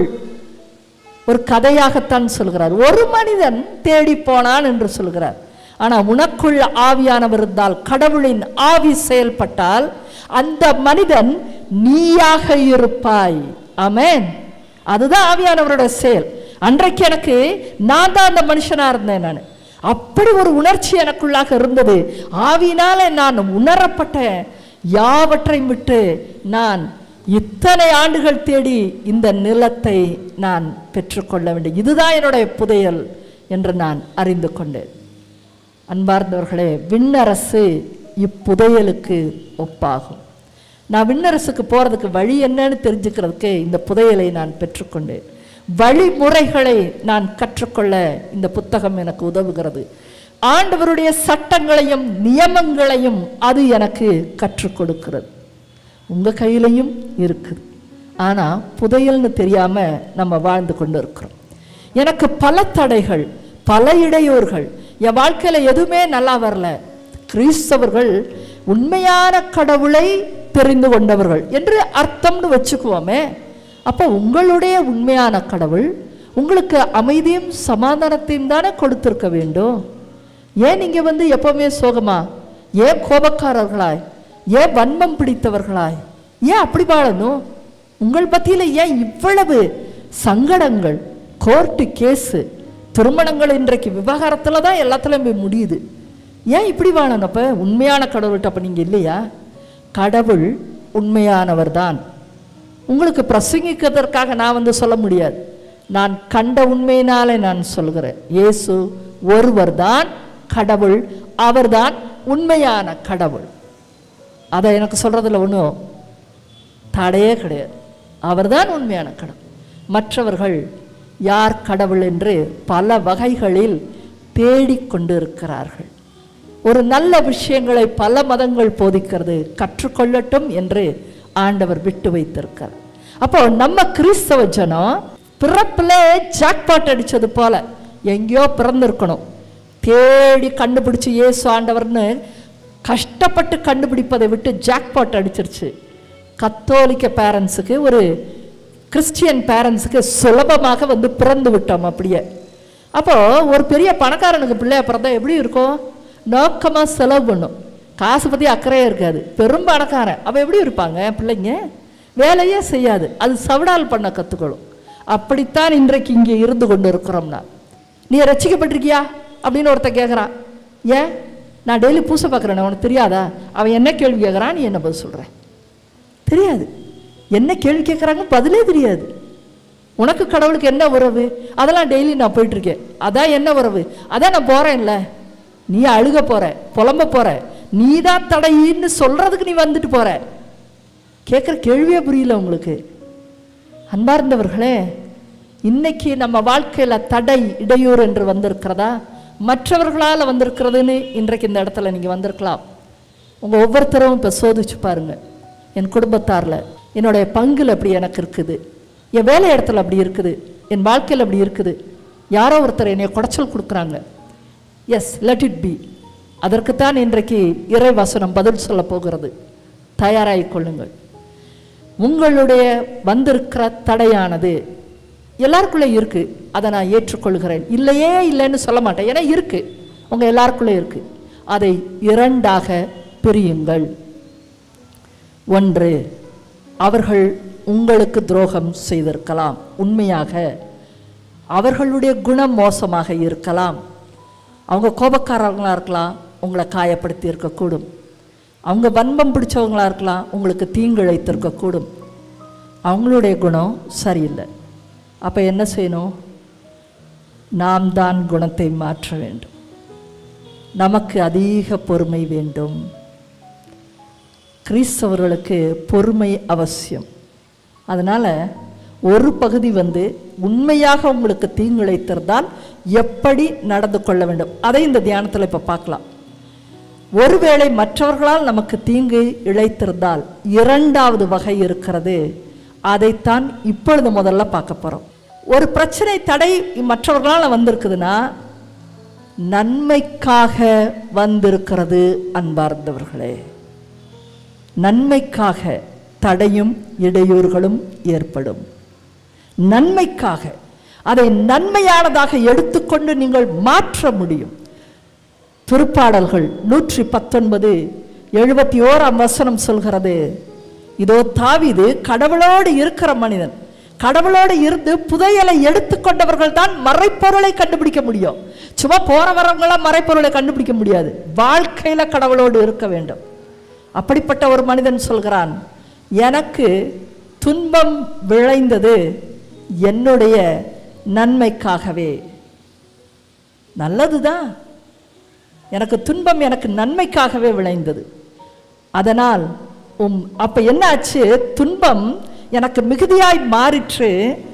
[SPEAKER 1] ஒரு கதையாகத்தான் சொல்கிறார். ஒரு மனிதன் தேடி போனான் என்று சொல்கிறார். ஆனால் உனக்குள்ள ஆவியானவர் இருந்தால், கடவுளின் ஆவி செயல்பட்டால், அந்த மனிதன் நீயாக இருப்பாய். ஆமென். அதுதான் ஆவியானவருடைய செயல். அன்றைக்கு எனக்கு நான் தான் அந்த மனுஷனா இருந்தேன். நான் அப்படி ஒரு உணர்ச்சி எனக்குள்ளாக இருந்தது. ஆவியினால நான் உணரப்பட்டேன். யாவற்றையும் விட்டு நான் இத்தனை ஆண்டுகள் தேடி இந்த நிலத்தை நான் பெற்றுக்கொள்ள வேண்டும். இதுதான் என்னுடைய புதையல் என்று நான் அறிந்து கொண்டேன். அன்பார்ந்தவர்களே, விண்ணரசு இப்புதையலுக்கு ஒப்பாகும். நான் விண்ணரசுக்கு போகிறதுக்கு வழி என்னன்னு தெரிஞ்சுக்கிறதுக்கு இந்த புதையலை நான் பெற்றுக்கொண்டேன். வழிமுறைகளை நான் கற்றுக்கொள்ள இந்த புத்தகம் எனக்கு உதவுகிறது. ஆண்டவருடைய சட்டங்களையும் நியமங்களையும் அது எனக்கு கற்றுக் கொடுக்கிறது. உங்கள் கையிலையும் இருக்குது. ஆனால் புதையல்னு தெரியாமல் நம்ம வாழ்ந்து கொண்டு இருக்கிறோம். எனக்கு பல தடைகள், பல இடையூறுகள், என் வாழ்க்கையில் எதுவுமே நல்லா வரல. கிறிஸ்தவர்கள் உண்மையான கடவுளை தெரிந்து கொண்டவர்கள் என்று அர்த்தம்னு வச்சுக்குவோமே. அப்போ உங்களுடைய உண்மையான கடவுள் உங்களுக்கு அமைதியும் சமாதானத்தையும் தானே கொடுத்துருக்க வேண்டும். ஏன் நீங்கள் வந்து எப்போவுமே சோகமா, ஏன் கோபக்காரர்களாய், ஏன் வன்மம் பிடித்தவர்களாய், ஏன் அப்படி வாழணும்? உங்கள் பத்தியில் ஏன் இவ்வளவு சங்கடங்கள், கோர்ட்டு கேஸு, திருமணங்கள் இன்றைக்கு விவகாரத்தில் தான் எல்லாத்துலேயும் போய் முடியுது. ஏன் இப்படி வாழணும்? அப்போ உண்மையான கடவுள்கிட்ட அப்போ நீங்கள் இல்லையா? கடவுள் உண்மையானவர் தான். உங்களுக்கு பிரசங்கிக்கிறதற்காக நான் வந்து சொல்ல முடியாது. நான் கண்ட உண்மையினாலே நான் சொல்கிறேன். இயேசு ஒருவர் தான் கடவுள், அவர்தான் உண்மையான கடவுள். அதை எனக்கு சொல்கிறதுல ஒன்றும் தடையே கிடையாது. அவர்தான் உண்மையான கடவுள். மற்றவர்கள் யார் கடவுள் என்று பல வகைகளில் தேடிக்கொண்டு இருக்கிறார்கள். ஒரு நல்ல விஷயங்களை பல மதங்கள் போதிக்கிறது, கற்றுக்கொள்ளட்டும் என்று ஆண்டவர் விட்டு வைத்திருக்கிறார். அப்போ நம்ம கிறிஸ்தவ ஜனம் பிறப்பில் ஜாக்பாட் அடித்தது போல எங்கேயோ பிறந்திருக்கணும். தேடி கண்டுபிடிச்சி இயேசு ஆண்டவர்னு கஷ்டப்பட்டு கண்டுபிடிப்பதை விட்டு ஜாக்பாட் அடிச்சிருச்சு. கத்தோலிக்க பேரண்ட்ஸுக்கு, ஒரு கிறிஸ்டியன் பேரண்ட்ஸுக்கு சுலபமாக வந்து பிறந்து விட்டோம் அப்படியே. அப்போது ஒரு பெரிய பணக்காரனுக்கு பிள்ளைய பிறந்தா எப்படி இருக்கும்? நோக்கமாக செலவு பண்ணும், காசு பற்றி அக்கறையாக இருக்காது. பெரும் பணக்காரன் அவன் எப்படி இருப்பாங்க? பிள்ளைங்க வேலையே செய்யாது, அது சவடால் பண்ண கற்றுக்கணும். அப்படித்தான் இன்றைக்கு இங்கே இருந்து கொண்டு இருக்கிறோம்னா. நீ ரசிக்கப்பட்டிருக்கியா அப்படின்னு ஒருத்தன் கேட்குறான். ஏன்? நான் டெய்லி பூசை பார்க்குறேன், உனக்கு தெரியாதா? அவன் என்ன கேள்வி கேட்குறான், நீ என்ன பதில் சொல்கிறேன்? தெரியாது. என்ன கேள்வி கேட்குறாங்க பதிலே தெரியாது. உனக்கு கடவுளுக்கு என்ன உறவு? அதெல்லாம் டெய்லி நான் போயிட்டுருக்கேன். அதான் என்ன உறவு? அதான் நான் போகிறேன்ல. நீ அழுக போகிற, புலம்ப போகிற, நீ தான் தடையின்னு சொல்கிறதுக்கு நீ வந்துட்டு போகிற. கேட்குற கேள்வியே புரியல உங்களுக்கு. அன்பார்ந்தவர்களே, இன்னைக்கு நம்ம வாழ்க்கையில் தடை இடையூறு என்று வந்திருக்கிறதா, மற்றவர்களால் வந்திருக்கிறதுன்னு இன்றைக்கு இந்த இடத்துல நீங்கள் வந்திருக்கலாம். உங்கள் ஒவ்வொருத்தரும் இப்போ சோதிச்சு பாருங்கள். என் குடும்பத்தாரில் என்னுடைய பங்கில் அப்படி எனக்கு இருக்குது, என் வேலை இடத்துல அப்படி இருக்குது, என் வாழ்க்கையில் அப்படி இருக்குது. யாரோ ஒருத்தர் என்னை குடைச்சல் கொடுக்குறாங்க. Yes, let it be. அதற்குத்தான் இன்றைக்கு இறை வசனம் பதில் சொல்ல போகிறது. தயாராகிக் கொள்ளுங்கள். உங்களுடைய வந்திருக்கிற தடையானது எல்லாருக்குள்ளே இருக்குது, அதை நான் ஏற்றுக்கொள்கிறேன். இல்லையே இல்லைன்னு சொல்ல மாட்டேன், ஏன்னா இருக்குது, உங்கள் எல்லாருக்குள்ளே இருக்குது. அதை இரண்டாக பிரியுங்கள். ஒன்று, அவர்கள் உங்களுக்கு துரோகம் செய்திருக்கலாம். உண்மையாக அவர்களுடைய குணம் மோசமாக இருக்கலாம். அவங்க கோபக்காரவங்களாக இருக்கலாம், உங்களை காயப்படுத்தி இருக்கக்கூடும். அவங்க வன்மம் பிடிச்சவங்களாக இருக்கலாம், உங்களுக்கு தீங்கிழைத்திருக்கக்கூடும். அவங்களுடைய குணம் சரியில்லை. அப்போ என்ன செய்யணும்? நாம் தான் குணத்தை மாற்ற வேண்டும். நமக்கு அதிக பொறுமை வேண்டும். கிறிஸ்தவர்களுக்கு பொறுமை அவசியம். அதனால் ஒரு பகுதி வந்து உண்மையாக உங்களுக்கு தீங்கிழைத்திருந்தால் எப்படி நடந்து கொள்ள வேண்டும், அதை இந்த தியானத்தில் இப்போ பார்க்கலாம். ஒருவேளை மற்றவர்களால் நமக்கு தீங்கு இழைத்திருந்தால் இரண்டாவது வகை இருக்கிறது. அதைத்தான் இப்பொழுது முதல்ல பார்க்க போறோம். ஒரு பிரச்சனை தடை மற்றவர்களால் வந்திருக்குதுன்னா நன்மைக்காக வந்திருக்கிறது. அன்பார்ந்தவர்களே, நன்மைக்காக தடையும் இடையூறுகளும் ஏற்படும். நன்மைக்காக அதை நன்மையானதாக எடுத்துக்கொண்டு நீங்கள் மாற்ற முடியும். திருப்பாடல்கள் நூற்றி பத்தொன்பது எழுபத்தி ஓராம் வசனம் சொல்கிறது, இதோ தாவீது கடவுளோடு இருக்கிற மனிதன். கடவுளோடு இருந்து புதையலை எடுத்துக்கொண்டவர்கள் தான் மறைப்பொருளை கண்டுபிடிக்க முடியும். சும்மா போற வரவங்களாம் மறைப்பொருளை கண்டுபிடிக்க முடியாது. வாழ்க்கையில கடவுளோடு இருக்க வேண்டும். அப்படிப்பட்ட ஒரு மனிதன் சொல்கிறான், எனக்கு துன்பம் விளைந்தது என்னுடைய நன்மைக்காகவே. நல்லதுதான், எனக்கு துன்பம் எனக்கு நன்மைக்காகவே விளைந்தது. அதனால் உம் அப்ப என்ன ஆச்சு? துன்பம் எனக்கு மிகுதியாய் மாறிற்று.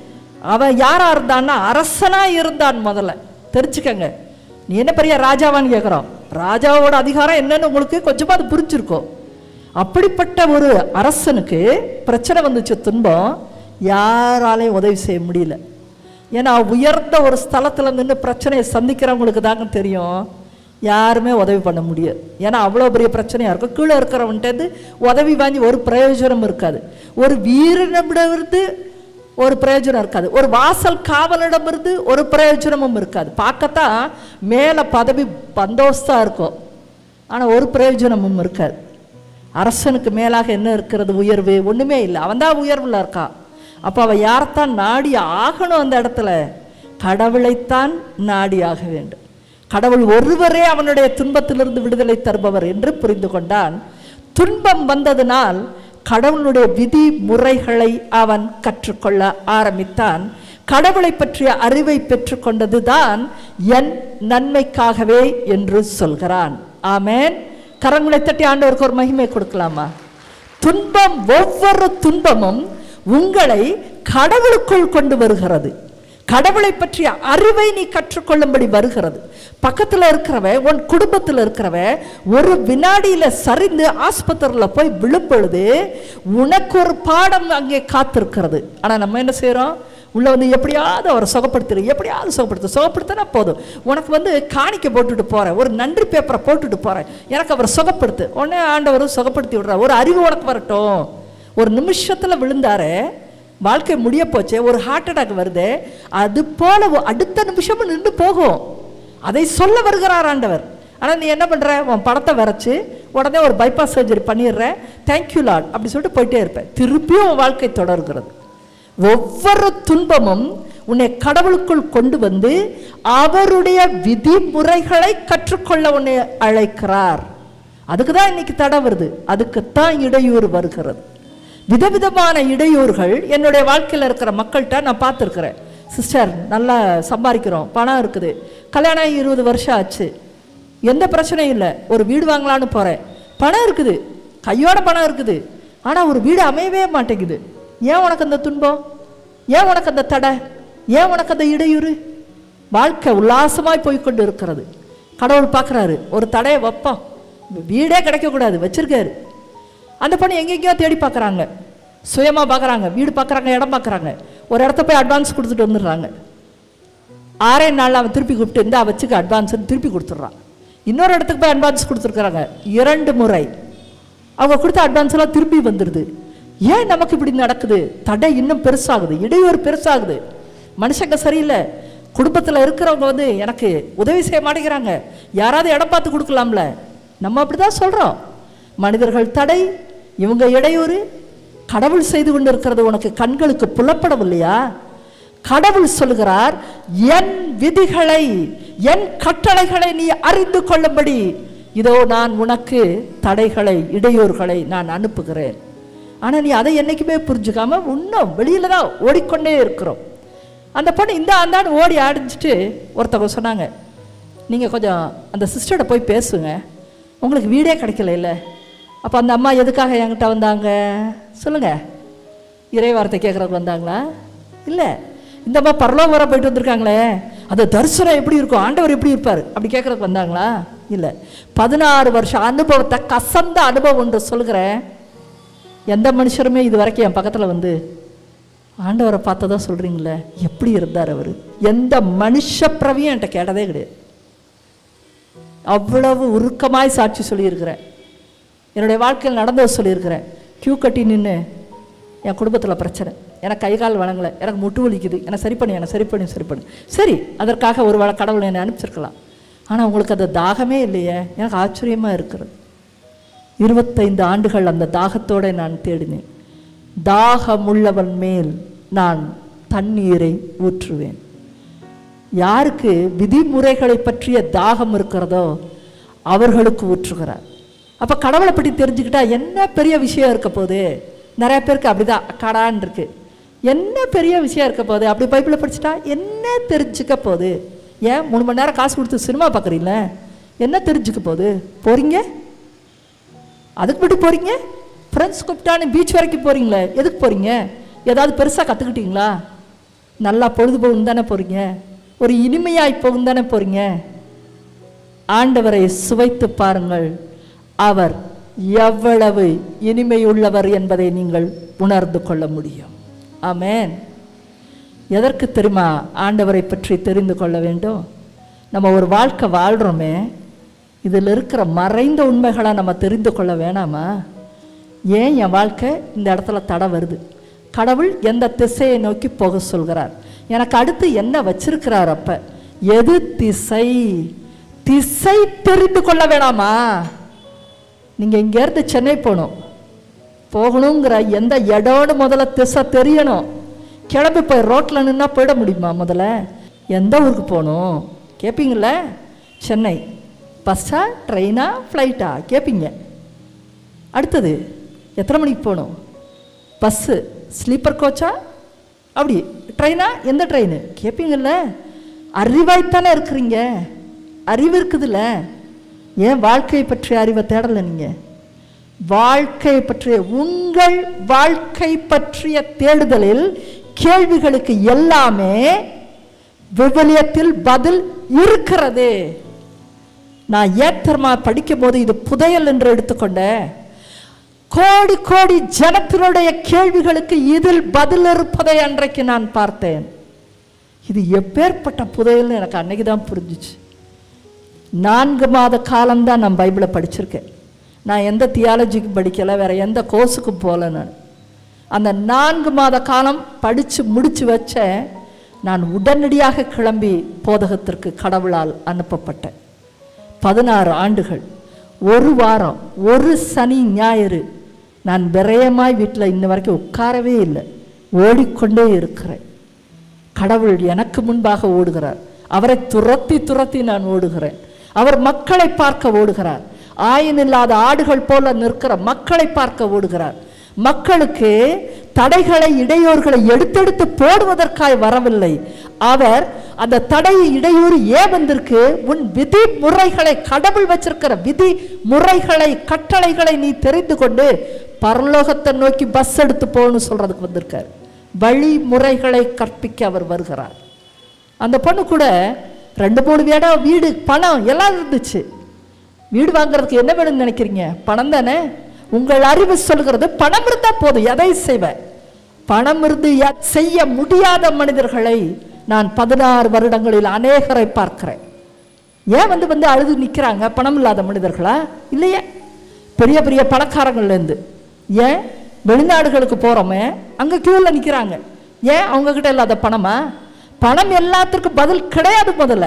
[SPEAKER 1] அவன் யாரா இருந்தான்னா அரசனா இருந்தான். முதல்ல தெரிஞ்சுக்கங்க, நீ என்ன பெரிய ராஜாவான்னு கேட்குறோம். ராஜாவோட அதிகாரம் என்னன்னு உங்களுக்கு கொஞ்சமா அது புரிஞ்சிருக்கும். அப்படிப்பட்ட ஒரு அரசனுக்கு பிரச்சனை வந்துச்சு, துன்பம். யாராலையும் உதவி செய்ய முடியல. ஏன்னா உயர்ந்த ஒரு ஸ்தலத்தில் நின்று பிரச்சனையை சந்திக்கிறவங்களுக்கு தாங்க தெரியும், யாருமே உதவி பண்ண முடியாது. ஏன்னா அவ்வளோ பெரிய பிரச்சனையாக இருக்கும். கீழே இருக்கிறவன்ட்டு உதவி வாங்கி ஒரு பிரயோஜனம் இருக்காது. ஒரு வீரனிடமிருந்து ஒரு பிரயோஜனம் இருக்காது. ஒரு வாசல் காவலிடமிருந்து ஒரு பிரயோஜனமும் இருக்காது. பார்க்கத்தான் மேலே பதவி பந்தோஸ்தாக இருக்கும், ஆனால் ஒரு பிரயோஜனமும் இருக்காது. அரசனுக்கு மேலாக என்ன இருக்கிறது? உயர்வு ஒன்றுமே இல்லை. அவன் தான் உயர்வில் இருக்கான். அப்போ அவன் யாரைத்தான் நாடி ஆகணும்? அந்த இடத்துல கடவுளைத்தான் நாடி ஆக வேண்டும். கடவுள் ஒருவரே அவனுடைய துன்பத்திலிருந்து விடுதலை தருபவர் என்று புரிந்து கொண்டான். துன்பம் வந்ததினால் கடவுளுடைய விதி முறைகளை அவன் கற்றுக்கொள்ள ஆரம்பித்தான். கடவுளை பற்றிய அறிவை பெற்றுக்கொண்டது தான் என் நன்மைக்காகவே என்று சொல்கிறான். ஆமேன். கரங்களை தட்டி ஆண்டவருக்கு ஒரு மகிமை கொடுக்கலாமா? துன்பம், ஒவ்வொரு துன்பமும் உங்களை கடவுளுக்குள் கொண்டு வருகிறது. கடவுளை பற்றிய அறிவை நீ கற்றுக்கொள்ளும்படி வருகிறது. பக்கத்தில் இருக்கிறவ, உன் குடும்பத்தில் இருக்கிறவ ஒரு வினாடியில சரிந்து ஆஸ்பத்திரியில் போய் விழும்பொழுது உனக்கு ஒரு பாடம் அங்கே காத்திருக்கிறது. ஆனா நம்ம என்ன செய்யறோம்? உள்ள வந்து எப்படியாவது அவரை சுகப்படுத்துற, எப்படியாவது சுகப்படுத்து சுகப்படுத்தினா போதும். உனக்கு வந்து காணிக்க போட்டுட்டு போறேன், ஒரு நன்றி பேப்பரை போட்டுட்டு போறேன், எனக்கு அவரை சுகப்படுத்து. உடனே ஆண்டவரும் சுகப்படுத்தி விடுற. ஒரு அறிவு உனக்கு வரட்டும். ஒரு நிமிஷத்துல விழுந்தாரு, வாழ்க்கை முடிய போச்சே, ஒரு ஹார்ட் அட்டாக் வருது, அது போல அடுத்த நிமிஷமும் நின்று போகும். அதை சொல்ல வருகிறார் ஆண்டவர். ஆனால் நீ என்ன பண்ற? உன் படத்தை வரைச்சு உடனே ஒரு பைபாஸ் சர்ஜரி பண்ணிடுற, தேங்க்யூ லார்ட் அப்படி சொல்லிட்டு போயிட்டே இருப்பேன். திருப்பியும் உன் வாழ்க்கை தொடர்கிறது. ஒவ்வொரு துன்பமும் உன்னை கடவுளுக்குள் கொண்டு வந்து அவருடைய விதிமுறைகளை கற்றுக்கொள்ள உன்னை அழைக்கிறார். அதுக்கு தான் இன்னைக்கு தடை வருது, அதுக்குத்தான் இடையூறு வருகிறது. விதவிதமான இடையூறுகள் என்னுடைய வாழ்க்கையில் இருக்கிற மக்கள்கிட்ட நான் பார்த்துருக்குறேன். சிஸ்டர், நல்லா சம்பாதிக்கிறோம், பணம் இருக்குது, கல்யாணம் இருபது வருஷம் ஆச்சு, எந்த பிரச்சனையும் இல்லை, ஒரு வீடு வாங்கலான்னு போகிறேன், பணம் இருக்குது, கையோட பணம் இருக்குது, ஆனால் ஒரு வீடு அமையவே மாட்டேங்குது. ஏன் உனக்கு அந்த துன்பம்? ஏன் உனக்கு அந்த தடை? ஏன் உனக்கு அந்த இடையூறு? வாழ்க்கை உல்லாசமாய் போய்கொண்டு இருக்கிறது. கடவுள் பார்க்குறாரு, ஒரு தடையை வைப்போம், வீடே கிடைக்கக்கூடாது, வச்சிருக்காரு. அந்த பொண்ணு எங்கெங்கேயோ தேடி பார்க்குறாங்க, சுயமாக பார்க்குறாங்க, வீடு பார்க்குறாங்க, இடம் பார்க்குறாங்க, ஒரு இடத்த போய் அட்வான்ஸ் கொடுத்துட்டு வந்துடுறாங்க. ஆறே நாளில் அவன் திருப்பி கூப்பிட்டு இந்த வச்சுக்க அட்வான்ஸ்ன்னு திருப்பி கொடுத்துட்றான். இன்னொரு இடத்துக்கு போய் அட்வான்ஸ் கொடுத்துருக்குறாங்க, இரண்டு முறை அவங்க கொடுத்த அட்வான்ஸ் எல்லாம் திருப்பி வந்துடுது. ஏன் நமக்கு இப்படி நடக்குது? தடை இன்னும் பெருசாகுது, இடையூறு பெருசாகுது. மனுஷங்க சரியில்லை, குடும்பத்தில் இருக்கிறவங்க வந்து எனக்கு உதவி செய்ய மாட்டேங்கிறாங்க, யாராவது இடம் பார்த்து கொடுக்கலாம்ல. நம்ம அப்படி தான் சொல்கிறோம். மனிதர்கள் தடை, இவங்க இடையூறு. கடவுள் செய்து கொண்டு இருக்கிறது உனக்கு கண்களுக்கு புலப்படவில்லையா? கடவுள் சொல்கிறார், என் விதிகளை, என் கட்டளைகளை நீ அறிந்து கொள்ளும்படி இதோ நான் உனக்கு தடைகளை, இடையூறுகளை நான் அனுப்புகிறேன். ஆனால் நீ அதை என்னைக்குமே புரிஞ்சுக்காம இன்னும் வெளியில தான் ஓடிக்கொண்டே இருக்கிறோம். அந்த பொண்ணு இந்த ஆண்டாண்டு ஓடி ஆடிஞ்சிட்டு ஒருத்தவங்க சொன்னாங்க, நீங்கள் கொஞ்சம் அந்த சிஸ்டர்கிட்ட போய் பேசுங்க, உங்களுக்கு வீடே கிடைக்கல இல்லை. அப்போ அந்த அம்மா எதுக்காக என்கிட்ட வந்தாங்க சொல்லுங்க? இறை வார்த்தை கேட்குறதுக்கு வந்தாங்களா? இல்லை, இந்த அம்மா பரலோகம் வர போயிட்டு வந்திருக்காங்களே, அது தரிசனம் எப்படி இருக்கும், ஆண்டவர் எப்படி இருப்பார் அப்படி கேட்குறதுக்கு வந்தாங்களா? இல்லை. பதினாறு வருஷம் அனுபவத்தை, கசந்த அனுபவம் ஒன்று சொல்கிறேன். எந்த மனுஷருமே இது வரைக்கும் என் பக்கத்தில் வந்து ஆண்டவரை பார்த்ததா சொல்கிறீங்களே, எப்படி இருந்தார் அவர், எந்த மனுஷ பிரவியும் என்கிட்ட கேட்டதே கிடையாது. அவ்வளவு உருக்கமாய் சாட்சி சொல்லியிருக்கிறேன். என்னுடைய வாழ்க்கையில் நடந்ததை சொல்லியிருக்கிறேன். கியூ கட்டி நின்று என் குடும்பத்தில் பிரச்சனை, எனக்கு கை கால் வழங்கலை, எனக்கு முட்டு வலிக்குது, எனக்கு சரி பண்ணி எனக்கு சரி பண்ணி சரி பண்ணி சரி, அதற்காக ஒரு வேளை கடவுளை என்னை அனுப்பிச்சிருக்கலாம். ஆனால் உங்களுக்கு அந்த தாகமே இல்லையே. எனக்கு ஆச்சரியமாக இருக்கிறது. இருபத்தைந்து ஆண்டுகள் அந்த தாகத்தோடு நான் தேடினேன். தாகமுள்ளவன் மேல் நான் தண்ணீரை ஊற்றுவேன். யாருக்கு விதிமுறைகளை பற்றிய தாகம் இருக்கிறதோ அவர்களுக்கு ஊற்றுகிறார். அப்போ கடவுளை பற்றி தெரிஞ்சுக்கிட்டா என்ன பெரிய விஷயம் இருக்க போகுது. நிறைய பேருக்கு அப்படிதான் கடான் இருக்கு. என்ன பெரிய விஷயம் இருக்க போகுது, அப்படி பைபிளை படிச்சுட்டா என்ன தெரிஞ்சுக்க போகுது. ஏன் மூணு மணி நேரம் காசு கொடுத்து சினிமா பார்க்குறீங்களே, என்ன தெரிஞ்சுக்க போகுது. போகிறீங்க, அதுக்கு மட்டும் போகிறீங்க. ஃப்ரெண்ட்ஸ் கூப்பிட்டான்னு பீச் வரைக்கும் போகிறீங்களே, எதுக்கு போகிறீங்க? ஏதாவது பெருசாக கற்றுக்கிட்டீங்களா? நல்லா பொழுதுபோகும் தானே போகிறீங்க, ஒரு இனிமையாய் போகும் தானே போகிறீங்க. ஆண்டவரை சுவைத்து பாருங்கள், அவர் எவ்வளவு இனிமையுள்ளவர் என்பதை நீங்கள் உணர்ந்து கொள்ள முடியும். ஆமென். எதற்கு தெரியுமா ஆண்டவரை பற்றி தெரிந்து கொள்ள வேண்டும்? நம்ம ஒரு வாழ்க்கை வாழ்கிறோமே, இதில் இருக்கிற மறைந்த உண்மைகளை நம்ம தெரிந்து கொள்ள வேணாமா? ஏன் என் வாழ்க்கை இந்த இடத்துல தடை வருது? கடவுள் எந்த திசையை நோக்கி போக சொல்கிறார்? எனக்கு அடுத்து என்ன வச்சிருக்கிறார்? அப்ப எது திசை? திசை தெரிந்து கொள்ள வேணாமா? நீங்க இங்க இருந்து சென்னை போகணும், போகணுங்கிற எந்த இடம்னு முதல்ல திசை தெரியணும். கிளம்பி போய் ரோட்டில் நின்னா போயிட முடியுமா? முதல்ல எந்த ஊருக்கு போகணும் கேட்பீங்கள? சென்னை பஸ்ஸா ட்ரெயினா ஃப்ளைட்டா கேட்பீங்க. அடுத்தது எத்தனை மணிக்கு போகணும்? பஸ்ஸு ஸ்லீப்பர் கோச்சா, அப்படி ட்ரெயினா எந்த ட்ரெயின் கேட்பீங்கள்ல? அறிவாய்த்தானே இருக்கிறீங்க, அறிவு இருக்குதுல்ல. ஏன் வாழ்க்கையை பற்றிய அறிவை தேடலை? நீங்கள் வாழ்க்கை பற்றிய உங்கள் வாழ்க்கை பற்றிய தேடுதலில் கேள்விகளுக்கு எல்லாமே விவிலியத்தில் பதில் இருக்கிறது. நான் ஏத்தரமா படிக்கும் போது இது புதையல் என்று எடுத்துக்கொண்டேன். கோடி கோடி ஜனத்தினுடைய கேள்விகளுக்கு இதில் பதில் இருப்பதை அன்றைக்கு நான் பார்த்தேன். இது எப்பேற்பட்ட புதையல்னு எனக்கு அன்னைக்கு தான் புரிஞ்சிச்சு. நான்கு மாத காலம்தான் நான் பைபிளை படிச்சிருக்கேன். நான் எந்த தியாலஜிக்கு படிக்கலை, வேற எந்த கோர்ஸுக்கும் போகல. நான் அந்த நான்கு மாத காலம் படித்து முடித்து வச்ச நான் உடனடியாக கிளம்பி போதகத்திற்கு கடவுளால் அனுப்பப்பட்டேன். பதினாறு ஆண்டுகள், ஒரு வாரம், ஒரு சனி ஞாயிறு நான் விரயமாய் வீட்டில் இன்ன வரைக்கும் உட்காரவே இல்லை, ஓடிக்கொண்டே இருக்கிறேன். கடவுள் எனக்கு முன்பாக ஓடுகிறார், அவரை துரத்தி துரத்தி நான் ஓடுகிறேன். அவர் மக்களை பார்க்க ஓடுகிறார், ஆயின் இல்லாத ஆடுகள் போல நிற்கிற மக்களை பார்க்க ஓடுகிறார். மக்களுக்கு தடைகளை இடையூறுகளை எடுத்தெடுத்து போடுவதற்காக வரவில்லை. அவர் அந்த தடை இடையூறு ஏன் வந்திருக்கு? உன் விதி முறைகளை, கடவுள் வச்சிருக்கிற விதி முறைகளை, கட்டளைகளை நீ தெரிந்து கொண்டு பரலோகத்தை நோக்கி பஸ் எடுத்து போகணும்னு சொல்றதுக்கு வந்திருக்கார். வழிமுறைகளை கற்பிக்க அவர் வருகிறார். அந்த பொண்ணு கூட ரெண்டு மூணு இடம், வீடு, பணம் எல்லாம் இருந்துச்சு. வீடு வாங்குறதுக்கு என்ன வேணும்னு நினைக்கிறீங்க? பணம் தானே. உங்கள் அறிவு சொல்கிறது பணம் இருந்தா போதும், எதை செய்வேன். பணம் இருந்து செய்ய முடியாத மனிதர்களை நான் பதினாறு வருடங்களில் அநேகரை பார்க்கிறேன். ஏன் வந்து வந்து அழுது நிற்கிறாங்க? பணம் இல்லாத மனிதர்களா? இல்லையே, பெரிய பெரிய பணக்காரங்கள்லேருந்து. ஏன் வெளிநாடுகளுக்கு போகிறோமே அங்கே கியூவில் நிற்கிறாங்க. ஏன் அவங்கக்கிட்ட இல்லாத பணமா? பணம் எல்லாத்திற்கும் பதில் கிடையாது. முதல்ல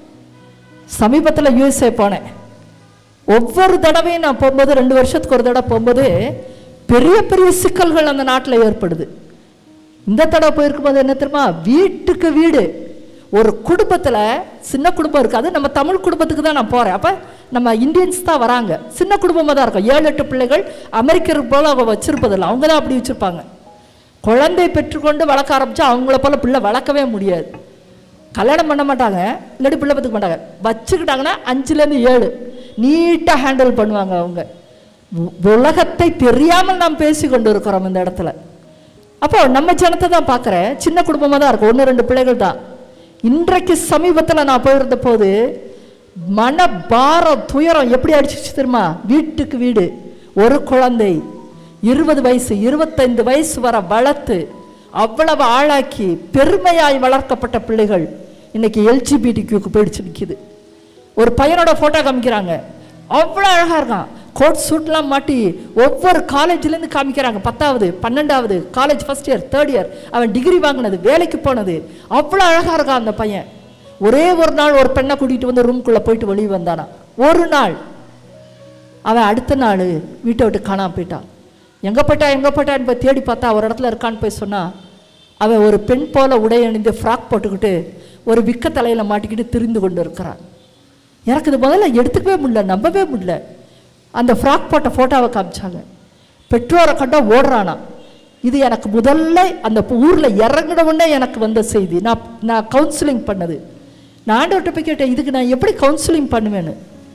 [SPEAKER 1] சமீபத்தில் யூஎஸ்ஏ போனேன். ஒவ்வொரு தடவையும் நான் போகும்போது, ரெண்டு வருஷத்துக்கு ஒரு தடவை போகும்போது பெரிய பெரிய சிக்கல்கள் அந்த நாட்டில் ஏற்படுது. இந்த தடவை போயிருக்கும்போது என்ன தெரியுமா? வீட்டுக்கு வீடு, ஒரு குடும்பத்தில் சின்ன குடும்பம் இருக்காது. நம்ம தமிழ் குடும்பத்துக்கு தான் நான் போகிறேன். அப்போ நம்ம இந்தியன்ஸ் தான் வராங்க. சின்ன குடும்பமாக தான் இருக்கும். ஏழு எட்டு பிள்ளைகள். அமெரிக்கர் போல் அவங்க வச்சுருப்பதில்லை, அவங்க தான் அப்படி வச்சுருப்பாங்க. குழந்தை பெற்றுக்கொண்டு வளர்க்க ஆரம்பித்தா அவங்கள போல் பிள்ளை வளர்க்கவே முடியாது. கல்யாணம் பண்ண மாட்டாங்க, இல்லாட்டி பிள்ளை பத்துக்க மாட்டாங்க. வச்சுக்கிட்டாங்கன்னா அஞ்சுலேருந்து ஏழு நீட்டாக ஹேண்டில் பண்ணுவாங்க. அவங்க உலகத்தை தெரியாமல் நாம் பேசி கொண்டு இருக்கிறோம் இந்த இடத்துல. அப்போ நம்ம ஜனத்தை தான் பார்க்குறேன், சின்ன குடும்பமாக தான் இருக்கும், ஒன்று ரெண்டு பிள்ளைகள் தான். இன்றைக்கு சமீபத்தில் நான் போயிருந்த போது மன பாரம் துயரம் எப்படி அடிச்சிச்சு தெரியுமா? வீட்டுக்கு வீடு ஒரு குழந்தை, இருபது வயசு இருபத்தைந்து வயசு வர வளர்த்து அவ்வளவு ஆளாக்கி பெருமையாய் வளர்க்கப்பட்ட பிள்ளைகள் இன்னைக்கு எல்ஜிபிடிக்கு போயிடுச்சு நிற்கிது. ஒரு பையனோட ஃபோட்டோ காமிக்கிறாங்க, அவ்வளோ அழகாக இருக்கான், கோட் சூட்லாம் மாட்டி ஒவ்வொரு காலேஜ்லேருந்து காமிக்கிறாங்க. பத்தாவது பன்னெண்டாவது college first year third year அவன் டிகிரி வாங்கினது, வேலைக்கு போனது, அவ்வளோ அழகாக இருக்கான் அந்த பையன். ஒரே ஒரு நாள் ஒரு பெண்ணை கூட்டிகிட்டு வந்து ரூம்குள்ளே போயிட்டு வெளியே வந்தானா. ஒரு நாள் அவன் அடுத்த நாள் வீட்டை விட்டு காணாம போயிட்டான். எங்கே போயிட்டா எங்கே போயிட்டான்னு போய் தேடி பார்த்தா ஒரு இடத்துல இருக்கான்னு போய் சொன்னான். அவன் ஒரு பெண் போல உடை அணிந்து ஃப்ராக் போட்டுக்கிட்டு ஒரு விக்க தலையில் மாட்டிக்கிட்டு திரிந்து கொண்டு இருக்கிறான். எனக்கு இது முதல்ல எடுத்துக்கவே முடியல, நம்பவே முடியல. அந்த ஃப்ராக் போட்ட ஃபோட்டோவை காமிச்சாங்க. பெற்றோரை கண்டா ஓடுறானா. இது எனக்கு முதல்ல அந்த ஊரில் இறங்கினவுடனே எனக்கு வந்த செய்தி. நான் நான் கவுன்சிலிங் பண்ணது. நான் ஆண்டவர்கிட்ட போய் கேட்டேன், இதுக்கு நான் எப்படி கவுன்சிலிங் பண்ணுவேன்னு.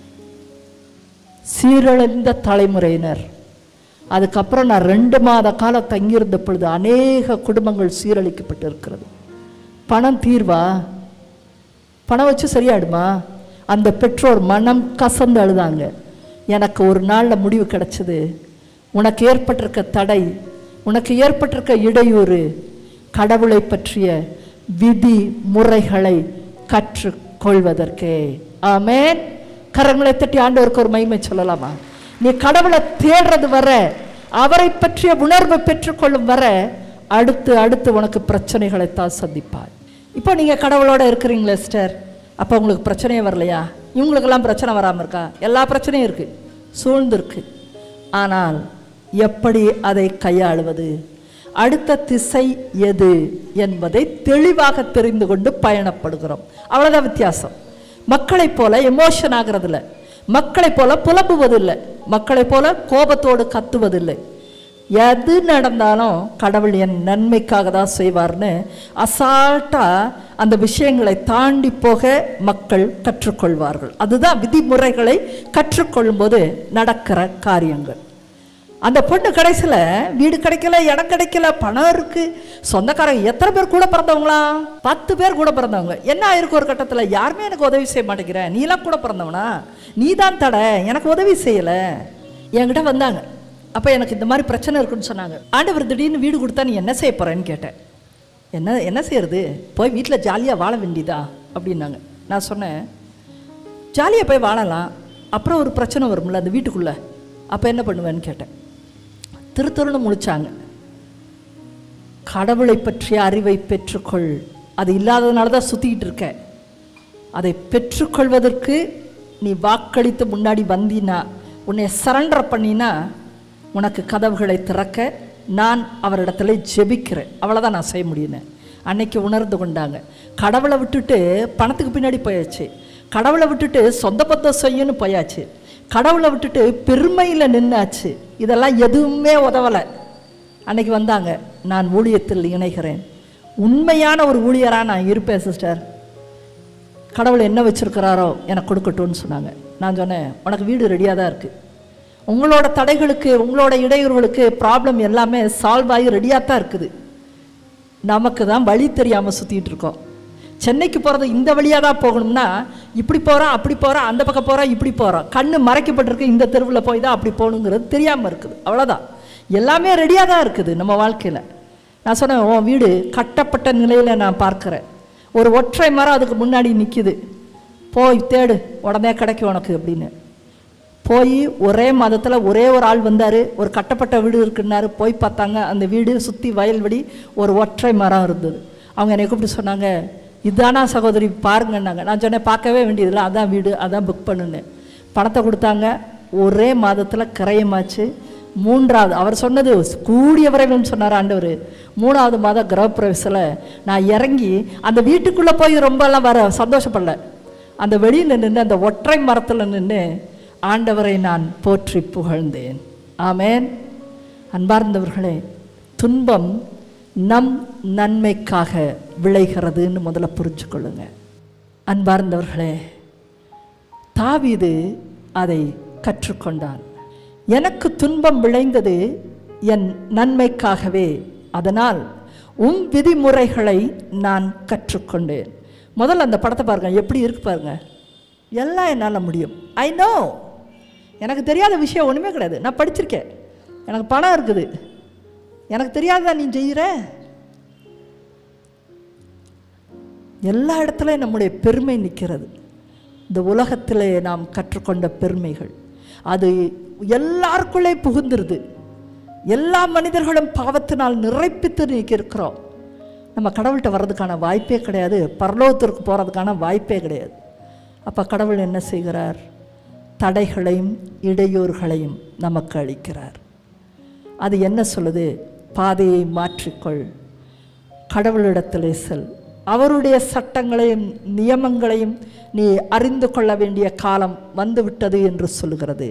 [SPEAKER 1] சீரழிந்த தலைமுறையினர். அதுக்கப்புறம் நான் ரெண்டு மாத காலம் தங்கியிருந்த பொழுது அநேக குடும்பங்கள் சீரழிக்கப்பட்டு இருக்கிறது. பணம் தீர்வா? பணம் வச்சு சரியாயிடுமா? அந்த பெற்றோர் மனம் கசந்து அழுதாங்க. எனக்கு ஒரு நாளில் முடிவு கிடைச்சது. உனக்கு ஏற்பட்டிருக்க தடை, உனக்கு ஏற்பட்டிருக்க இடையூறு, கடவுளை பற்றிய விதி முறைகளை கற்றுக்கொள்வதற்கே. ஆமென். கரங்களை தட்டி ஆண்டவருக்கு ஒரு மகிமை சொல்லலாமா? நீ கடவுளை தேடுறது வர, அவரை பற்றிய உணர்வை பெற்றுக்கொள்ளும் வர அடுத்து அடுத்து உனக்கு பிரச்சனைகளை தான் சந்திப்பாய். இப்போ நீங்கள் கடவுளோட இருக்கிறீங்களே சிஸ்டர், அப்போ உங்களுக்கு பிரச்சனையே வரலையா? இவங்களுக்கெல்லாம் பிரச்சனை வராமல் இருக்கா? எல்லா பிரச்சனையும் இருக்குது, சூழ்ந்திருக்கு. ஆனால் எப்படி அதை கையாளுவது, அடுத்த திசை எது என்பதை தெளிவாக தெரிந்து கொண்டு பயணப்படுகிறோம். அவ்வளோதான் வித்தியாசம். மக்களை போல எமோஷன் ஆகிறதில்ல, மக்களை போல புலம்புவதில்லை, மக்களை போல கோபத்தோடு கத்துவதில்லை. எது நடந்தாலும் கடவுள் என் நன்மைக்காக தான் செய்வார்னு அசால்ட்டா அந்த விஷயங்களை தாண்டி போக மக்கள் கற்றுக்கொள்வார்கள். அதுதான் விதிமுறைகளை கற்றுக்கொள்ளும் போது நடக்கிற காரியங்கள். அந்த பொண்ணு கடைசியில் வீடு கிடைக்கல, இடம் கிடைக்கல, பணம் இருக்கு, சொந்தக்காரங்க எத்தனை பேர் கூட பிறந்தவங்களா? பத்து பேர் கூட பிறந்தவங்க. என்ன ஆயிருக்கு ஒரு கட்டத்தில், யாருமே எனக்கு உதவி செய்ய மாட்டேங்கிறேன், நீலாம் கூட பிறந்தவனா, நீ தான் தடை, எனக்கு உதவி செய்யலை. என்கிட்ட வந்தாங்க. அப்போ எனக்கு இந்த மாதிரி பிரச்சனை இருக்குன்னு சொன்னாங்க. ஆண்டவர் திடீர்னு வீடு கொடுத்தா நீ என்ன செய்ய போகிறேன்னு கேட்டேன். என்ன என்ன செய்யறது, போய் வீட்டில் ஜாலியாக வாழ வேண்டியதா அப்படின்னாங்க. நான் சொன்னேன், ஜாலியாக போய் வாழலாம், அப்புறம் ஒரு பிரச்சனை வரும்ல அந்த வீட்டுக்குள்ளே, அப்போ என்ன பண்ணுவேன்னு கேட்டேன். திருத்தருன்னு முழிச்சாங்க. கடவுளை பற்றிய அறிவை பெற்றுக்கொள். அது இல்லாததுனால தான் சுற்றிக்கிட்டு இருக்க. அதை பெற்றுக்கொள்வதற்கு நீ வாக்களித்து முன்னாடி வந்தினா, உன்னை சரண்டர் பண்ணினா, உனக்கு கதவுகளை திறக்க நான் அவரிடத்துல ஜெபிக்கிறேன். அவ்வளோதான் நான் செய்ய முடியுன்னு அன்னைக்கு உணர்ந்து கொண்டாங்க. கடவுளை விட்டுட்டு பணத்துக்கு பின்னாடி போயாச்சு, கடவுளை விட்டுட்டு சொந்த பத்தம் செய்யணும்னு போயாச்சு, கடவுளை விட்டுட்டு பெருமையில் நின்னாச்சு. இதெல்லாம் எதுவுமே உதவலை. அன்னைக்கு வந்தாங்க, நான் ஊழியத்தில் இணைகிறேன், உண்மையான ஒரு ஊழியராக நான் இருப்பேன் சிஸ்டர், கடவுள் என்ன வச்சுருக்கிறாரோ எனக்கு கொடுக்கட்டும்னு சொன்னாங்க. நான் சொன்னேன், உனக்கு வீடு ரெடியாக தான் இருக்குது, உங்களோட தடைகளுக்கு உங்களோட இடையூறுகளுக்கு ப்ராப்ளம் எல்லாமே சால்வ் ஆகி ரெடியாக தான் இருக்குது. நமக்கு தான் வழி தெரியாமல் சுற்றிட்டு இருக்கோம். சென்னைக்கு போகிறது இந்த வழியாக தான் போகணும்னா இப்படி போகிறோம், அப்படி போகிறோம், அந்த பக்கம் போகிறோம், இப்படி போகிறோம், கண்ணு மறைக்கப்பட்டிருக்கு, இந்த தெருவில் போய் தான் அப்படி போகணுங்கிறது தெரியாமல் இருக்குது. அவ்வளோதான், எல்லாமே ரெடியாக தான் இருக்குது நம்ம வாழ்க்கையில். நான் சொன்னேன், உன் வீடு கட்டப்பட்ட நிலையில் நான் பார்க்குறேன், ஒரு ஒற்றை மரம் அதுக்கு முன்னாடி நிற்கிது, போய் தேடு, உடனே கிடைக்கும் உனக்கு அப்படின்னு. போய் ஒரே மாதத்தில் ஒரே ஒரு ஆள் வந்தார், ஒரு கட்டப்பட்ட வீடு இருக்குன்னாரு. போய் பார்த்தாங்க, அந்த வீடு சுற்றி வயல்வெளி, ஒரு ஒற்றை மரம் இருந்தது. அவங்க என்னை கூப்பிட்டு சொன்னாங்க, இதானா சகோதரி பாருங்கன்னாங்க. நான் சொன்னேன், பார்க்கவே வேண்டியதில்லை, அதான் வீடு, அதான் புக் பண்ணுன்னு. பணத்தை கொடுத்தாங்க. ஒரே மாதத்தில் கிரயமாச்சு. மூன்றாவது, அவர் சொன்னது கூடிய விரைவுன்னு சொன்னார் ஆண்டவர். மூணாவது மாதம் கிரகப்பிரவேசத்தில் நான் இறங்கி அந்த வீட்டுக்குள்ளே போய் ரொம்பலாம் வர சந்தோஷப்படல, அந்த வெளியில் நின்று அந்த ஒற்றை மரத்தில் நின்று ஆண்டவரை நான் போற்றி புகழ்ந்தேன். ஆமேன். அன்பார்ந்தவர்களே, துன்பம் நம் நன்மைக்காக விளைகிறதுன்னு முதல்ல புரிஞ்சு கொள்ளுங்க. அன்பார்ந்தவர்களே, தாவீது அதை கற்றுக்கொண்டான். எனக்கு துன்பம் விளைந்தது என் நன்மைக்காகவே, அதனால் உம் விதிமுறைகளை நான் கற்றுக்கொண்டேன். முதல்ல அந்த படத்தை பாருங்க, எப்படி இருக்கு பாருங்க. எல்லாம் என்னால் முடியும். ஐ நோ, எனக்கு தெரியாத விஷயம் ஒன்றுமே கிடையாது. நான் படிச்சிருக்கேன், எனக்கு பணம் இருக்குது, எனக்கு தெரியாததான் நீ செய்கிற. எல்லா இடத்துலையும் நம்முடைய பெருமை நிற்கிறது. இந்த உலகத்திலே நாம் கற்றுக்கொண்ட பெருமைகள் அது எல்லாருக்குள்ளே புகுந்துருது. எல்லா மனிதர்களும் பாவத்தினால் நிறைப்பித்து நீக்கி இருக்கிறோம். நம்ம கடவுள்கிட்ட வர்றதுக்கான வாய்ப்பே கிடையாது, பரலோகத்திற்கு போகிறதுக்கான வாய்ப்பே கிடையாது. அப்போ கடவுள் என்ன செய்கிறார்? தடைகளையும் இடையூறுகளையும் நமக்கு அளிக்கிறார். அது என்ன சொல்லுது? பாதையை மாற்றிக்கொள், கடவுளிடத்திலே செல், அவருடைய சட்டங்களையும் நியமங்களையும் நீ அறிந்து கொள்ள வேண்டிய காலம் வந்துவிட்டது என்று சொல்லுகிறது.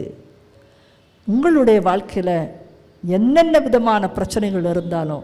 [SPEAKER 1] உங்களுடைய வாழ்க்கையில் என்னென்ன விதமான பிரச்சனைகள் இருந்தாலும்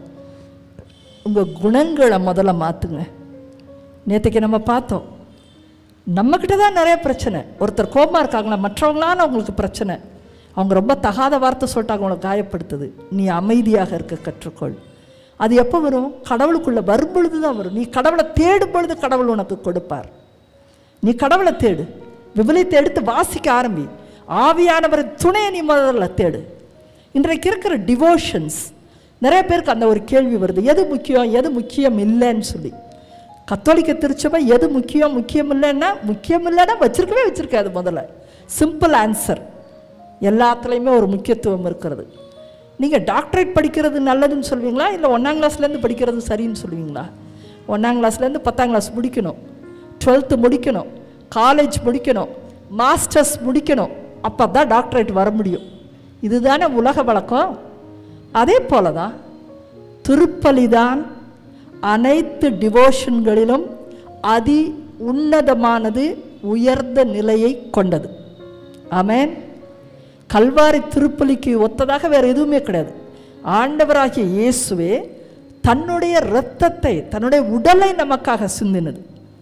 [SPEAKER 1] உங்கள் குணங்களை முதல்ல மாற்றுங்க. நேற்றுக்கு நம்ம பார்த்தோம், நம்மக்கிட்ட தான் நிறைய பிரச்சனை. ஒருத்தர் கோபமாக இருக்காங்களா, மற்றவங்களான அவங்களுக்கு பிரச்சனை, அவங்க ரொம்ப தகாத வார்த்தை சொல்லிட்டாங்க, அவங்களை காயப்படுத்துது. நீ அமைதியாக இருக்க கற்றுக்கொள். அது எப்போ வரும்? கடவுளுக்குள்ளே வரும்பொழுது தான் வரும். நீ கடவுளை தேடும் பொழுது கடவுள் உனக்கு கொடுப்பார். நீ கடவுளை தேடு, விவிலியத்தை எடுத்து வாசிக்க ஆரம்பி, ஆவியானவரின் துணையை நீ முதல்ல தேடு. இன்றைக்கு இருக்கிற டிவோஷன்ஸ் நிறைய பேருக்கு அந்த ஒரு கேள்வி வருது, எது முக்கியம் எது முக்கியம் இல்லைன்னு சொல்லி. கத்தோலிக்க திருச்சபை எது முக்கியம் முக்கியம் இல்லைன்னா, முக்கியம் இல்லைன்னா வச்சிருக்கவே வச்சிருக்காது. முதல்ல சிம்பிள் ஆன்சர், எல்லாத்துலேயுமே ஒரு முக்கியத்துவம் இருக்கிறது. நீங்கள் டாக்டரேட் படிக்கிறது நல்லதுன்னு சொல்லுவீங்களா, இல்லை ஒன்றாம் கிளாஸ்லேருந்து படிக்கிறது சரின்னு சொல்லுவீங்களா? ஒன்றாம் கிளாஸ்லேருந்து பத்தாம் கிளாஸ் முடிக்கணும், டுவெல்த்து முடிக்கணும், காலேஜ் முடிக்கணும், மாஸ்டர்ஸ் முடிக்கணும், அப்போ தான் டாக்டரேட் வர முடியும். இதுதானே உலக வழக்கம். அதே போல தான் திருப்பலிதான் அனைத்து டிவோஷன்களிலும் அதி உன்னதமானது, உயர்ந்த நிலையை கொண்டது. ஆமென். கல்வாரி திருப்பலிக்கு ஒத்ததாக வேறு எதுவுமே கிடையாது. ஆண்டவராகிய இயேசுவே தன்னுடைய இரத்தத்தை, தன்னுடைய உடலை நமக்காக சிந்தினது.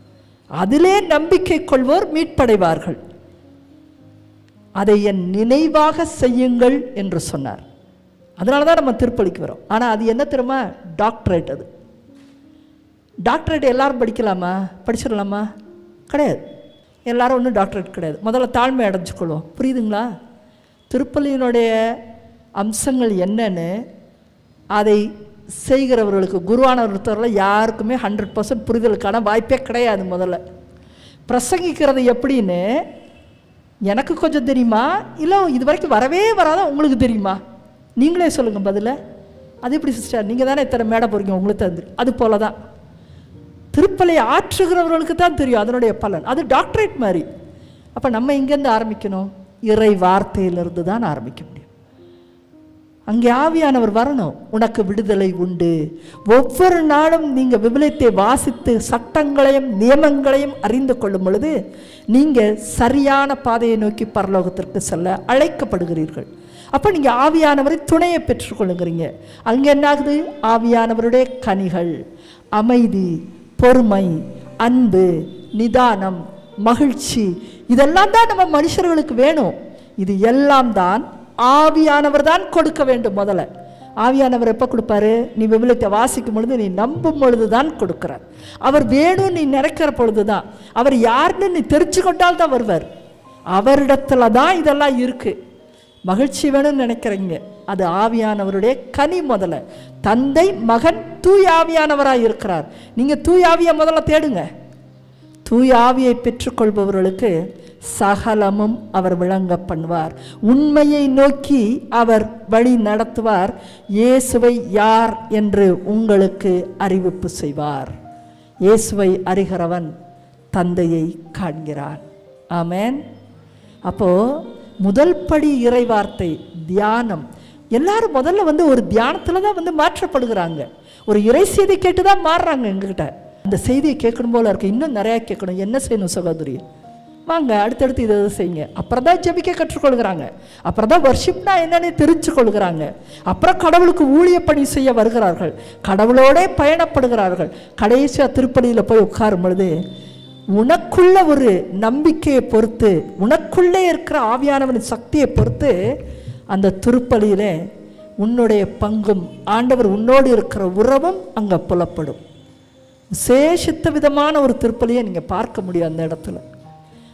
[SPEAKER 1] அதிலே நம்பிக்கை கொள்வோர் மீட்படைவார்கள். அதை என் நினைவாக செய்யுங்கள் என்று சொன்னார். அதனால தான் நம்ம திருப்பலிக்கு வரோம். ஆனால் அது என்ன தெரியுமா? டாக்டரேட். அது டாக்டரேட் எல்லாரும் படிக்கலாமா, படிச்சிடலாமா? கிடையாது. எல்லாரும் ஒன்றும் டாக்டரேட் கிடையாது. முதல்ல தாழ்மை அடைஞ்சிக்கொள்வோம். புரியுதுங்களா? திருப்பலியினுடைய அம்சங்கள் என்னன்னு அதை செய்கிறவர்களுக்கு, குருவானவர்கள் யாருக்குமே ஹண்ட்ரட் பர்சன்ட் புரிதலுக்கான வாய்ப்பே கிடையாது. முதல்ல பிரசங்கிக்கிறது எப்படின்னு எனக்கு கொஞ்சம் தெரியுமா, இல்லை இது வரைக்கும் வரவே வராத உங்களுக்கு தெரியுமா? நீங்களே சொல்லுங்கள் பதில். அது எப்படி சிஸ்டர், நீங்கள் தானே இத்தனை மேடை போகிறீங்க, உங்களுக்கு தான் தெரியும். அது போல தான் திருப்பலியை ஆற்றுகிறவர்களுக்கு தான் தெரியும் அதனுடைய பலன். அது டாக்டரேட் மாதிரி. அப்போ நம்ம இங்கேருந்து ஆரம்பிக்கணும், இறை வார்த்தையிலிருந்து தான் ஆரம்பிக்க முடியும். அங்கே ஆவியானவர் வரணும். உனக்கு விடுதலை உண்டு. ஒவ்வொரு நாளும் நீங்கள் விவிலியத்தை வாசித்து சட்டங்களையும் நியமங்களையும் அறிந்து கொள்ளும் பொழுது நீங்கள் சரியான பாதையை நோக்கி பரலோகத்திற்கு செல்ல அழைக்கப்படுகிறீர்கள். அப்போ நீங்கள் ஆவியானவரை துணையை பெற்றுக்கொள்ளுங்கிறீங்க. அங்கே என்ன ஆகுது? ஆவியானவருடைய கனிகள், அமைதி, பொறுமை, அன்பு, நிதானம், மகிழ்ச்சி, இதெல்லாம் தான் நம்ம மனுஷர்களுக்கு வேணும். இது எல்லாம் தான் ஆவியானவர் தான் கொடுக்க வேண்டும். முதல்ல ஆவியானவர் எப்போ கொடுப்பாரு? நீ விவிலியத்தை வாசிக்கும் பொழுது, நீ நம்பும் பொழுது தான் கொடுக்குறார். அவர் வேணும் நீ நினைக்கிற பொழுது தான். அவர் யாருன்னு நீ தெரிஞ்சு கொண்டால் தான் வருவார். அவரிடத்துல தான் இதெல்லாம் இருக்கு. மகிழ்ச்சி வேணும்னு நினைக்கிறீங்க, அது ஆவியானவருடைய கனி. முதல்ல தந்தை, மகன், தூய் ஆவியானவராக இருக்கிறார். நீங்கள் தூய் ஆவியை முதல்ல தேடுங்க. தூய் ஆவியை பெற்றுக்கொள்பவர்களுக்கு சகலமும் அவர் விளங்க பண்ணுவார். உண்மையை நோக்கி அவர் வழி நடத்துவார். இயேசுவை யார் என்று உங்களுக்கு அறிவிப்பு செய்வார். இயேசுவை அறிகிறவன் தந்தையை காண்கிறான். ஆமென். அப்போ முதல் படி இறை வார்த்தை, தியானம். எல்லாரும் முதல்ல வந்து ஒரு தியானத்தில் தான் வந்து மாற்றப்படுகிறாங்க. ஒரு இறை செய்தி கேட்டு தான் மாறுறாங்க. எங்ககிட்ட அந்த செய்தியை கேட்கணும் போல இருக்கு, இன்னும் நிறையா கேட்கணும். என்ன செய்யணும் சகோதரி? வாங்க அடுத்தடுத்து இதை செய்யுங்க. அப்புறம் தான் ஜெபிக்க கற்றுக்கொள்கிறாங்க. அப்புறம் தான் வர்ஷிப்னா என்னன்னு தெரிஞ்சு கொள்கிறாங்க. அப்புறம் கடவுளுக்கு ஊழிய பணி செய்ய வருகிறார்கள், கடவுளோட பயணப்படுகிறார்கள். கடைசியாக திருப்பலியில் போய் உட்காரும் பொழுது உனக்குள்ள ஒரு நம்பிக்கையை பொறுத்து, உனக்குள்ளே இருக்கிற ஆவியானவனின் சக்தியை பொறுத்து அந்த திருப்பலியிலே உன்னுடைய பங்கும் ஆண்டவர் உன்னோடு இருக்கிற உறவும் அங்கே புலப்படும். விசேஷித்த விதமான ஒரு திருப்பலியை நீங்கள் பார்க்க முடியும் அந்த இடத்துல.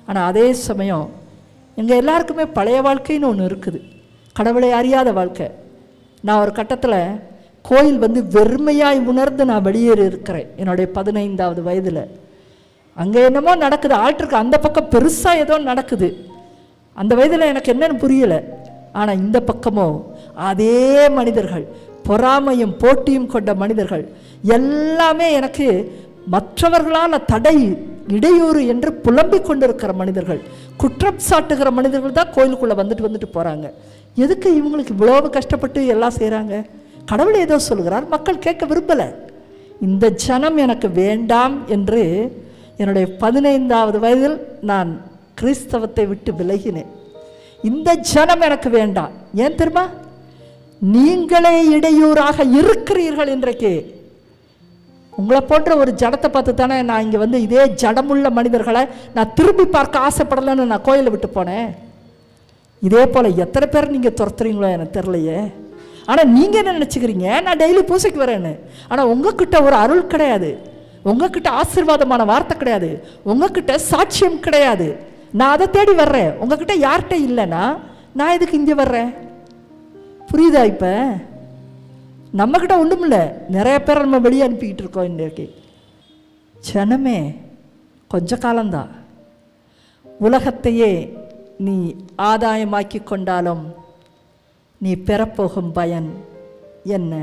[SPEAKER 1] ஆனால் அதே சமயம் எங்கள் எல்லாருக்குமே பழைய வாழ்க்கைன்னு ஒன்று இருக்குது, கடவுளை அறியாத வாழ்க்கை. நான் ஒரு கட்டத்தில் கோயில் வந்து வெறுமையாய் உணர்ந்து நான் வெளியேறி இருக்கிறேன் என்னுடைய பதினைந்தாவது வயதில். அங்கே என்னமோ நடக்குது, ஆல்டருக்கு அந்த பக்கம் பெருசாக ஏதோ நடக்குது. அந்த வயதில் எனக்கு என்னன்னு புரியலை. ஆனால் இந்த பக்கமோ அதே மனிதர்கள், பொறாமையும் போட்டியும் கொண்ட மனிதர்கள், எல்லாமே எனக்கு மற்றவர்களால் தடை இடையூறு என்று புலம்பிக் கொண்டிருக்கிற மனிதர்கள், குற்றம் சாட்டுகிற மனிதர்கள் தான் கோயிலுக்குள்ளே வந்துட்டு வந்துட்டு போகிறாங்க. எதுக்கு இவங்களுக்கு இவ்வளவு கஷ்டப்பட்டு எல்லாம் செய்கிறாங்க? கடவுள் ஏதோ சொல்கிறார், மக்கள் கேட்க விரும்பலை. இந்த ஜனம் எனக்கு வேண்டாம் என்று என்னுடைய பதினைந்தாவது வயதில் நான் கிறிஸ்தவத்தை விட்டு விலகினேன். இந்த ஜனம் எனக்கு வேண்டாம். ஏன் தெரியுமா? நீங்களே இடையூறாக இருக்கிறீர்கள். இன்றைக்கு உங்களை போன்ற ஒரு ஜடத்தை பார்த்து தானே நான் இங்கே வந்து இதே ஜடமுள்ள மனிதர்களை நான் திரும்பி பார்க்க ஆசைப்படலைன்னு நான் கோயிலை விட்டு போனேன். இதே போல் எத்தனை பேர் நீங்கள் துரத்துறீங்களோ எனக்கு தெரியலையே. ஆனால் நீங்கள் என்ன நினச்சிக்கிறீங்க, நான் டெய்லி பூசைக்கு வரேன்னு. ஆனால் உங்ககிட்ட ஒரு அருள் கிடையாது, உங்ககிட்ட ஆசீர்வாதமான வார்த்தை கிடையாது, உங்ககிட்ட சாட்சியம் கிடையாது. நான் அதை தேடி வர்றேன். உங்ககிட்ட யார்கிட்ட இல்லைன்னா நான் எதுக்கு இங்கே வர்றேன்? புரியுதா? இப்போ நம்மக்கிட்ட ஒன்றும் இல்லை, நிறைய பேரை நம்ம வெளியே அனுப்பிக்கிட்டு இருக்கோம். இன்றைக்கு ஜனமே கொஞ்ச காலம்தான். உலகத்தையே நீ ஆதாயமாக்கி கொண்டாலும் நீ பெறப்போகும் பயன் என்ன?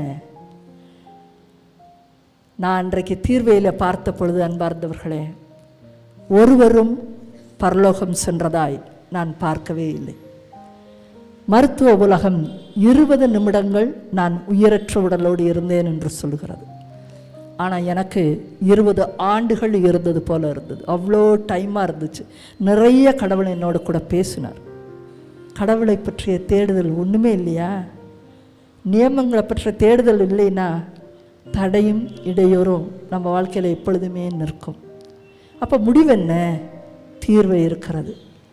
[SPEAKER 1] நான் அன்றைக்கு தீர்வையில் பார்த்த பொழுது அன்பார்ந்தவர்களே, ஒருவரும் பரலோகம் சென்றதாய் நான் பார்க்கவே இல்லை. மருத்துவ உலகம் இருபது நிமிடங்கள் நான் உயிரற்ற உடலோடு இருந்தேன் என்று சொல்கிறது. ஆனால் எனக்கு இருபது ஆண்டுகள் இருந்தது போல இருந்தது. அவ்வளோ டைமாக இருந்துச்சு. நிறைய கடவுள் என்னோட கூட பேசினார். கடவுளை பற்றிய தேடுதல் ஒன்றுமே இல்லையா? நியமங்களை பற்றிய தேடுதல் இல்லைன்னா தடையும் இடையூறும் நம்ம வாழ்க்கையில் எப்பொழுதுமே நிற்கும். அப்போ முடிவென்ன? தீர்வு இருக்கிறது.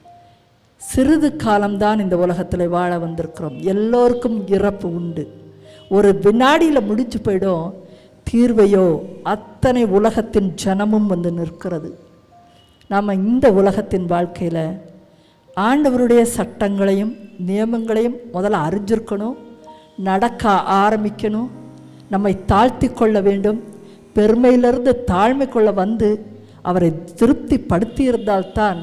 [SPEAKER 1] சிறிது காலம்தான் இந்த உலகத்தில் வாழ வந்திருக்கிறோம். எல்லோருக்கும் இறப்பு உண்டு. ஒரு வினாடியில் முடிச்சு போயிடும். தீர்வையோ அத்தனை உலகத்தின் ஜனமும் வந்து நிற்கிறது. நாம் இந்த உலகத்தின் வாழ்க்கையில் ஆண்டவருடைய சட்டங்களையும் நியமங்களையும் முதல்ல அறிஞ்சிருக்கணும், நடக்க ஆரம்பிக்கணும், நம்மை தாழ்த்தி கொள்ள வேண்டும். பெருமையிலிருந்து தாழ்மைக்குள்ள வந்து அவரை திருப்தி படுத்தியிருந்தால்தான்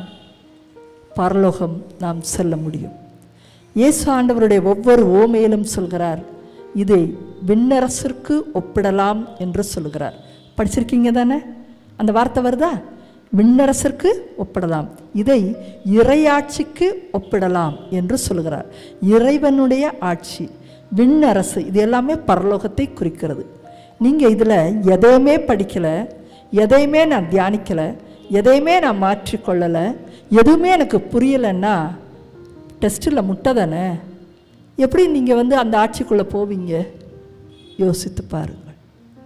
[SPEAKER 1] பரலோகம் நாம் செல்ல முடியும். இயேசு ஆண்டவருடைய ஒவ்வொரு ஓமையிலும் சொல்கிறார், இதை விண்ணரசிற்கு ஒப்பிடலாம் என்று சொல்கிறார். படிச்சிருக்கீங்க தானே? அந்த வார்த்தை வருதா? விண்ணரசிற்கு ஒப்பிடலாம், இதை இறையாட்சிக்கு ஒப்பிடலாம் என்று சொல்கிறார். இறைவனுடைய ஆட்சி, விண்ணரசு, இது எல்லாமே பரலோகத்தை குறிக்கிறது. நீங்கள் இதில் எதையுமே படிக்கலை, எதையுமே நான் தியானிக்கலை, எதையுமே நான் மாற்றிக்கொள்ளலை, எதுவுமே எனக்கு புரியலைன்னா டெஸ்ட்டில் முட்டை தானே. எப்படி நீங்கள் வந்து அந்த ஆட்சிக்குள்ளே போவீங்க? யோசித்து பாருங்கள்.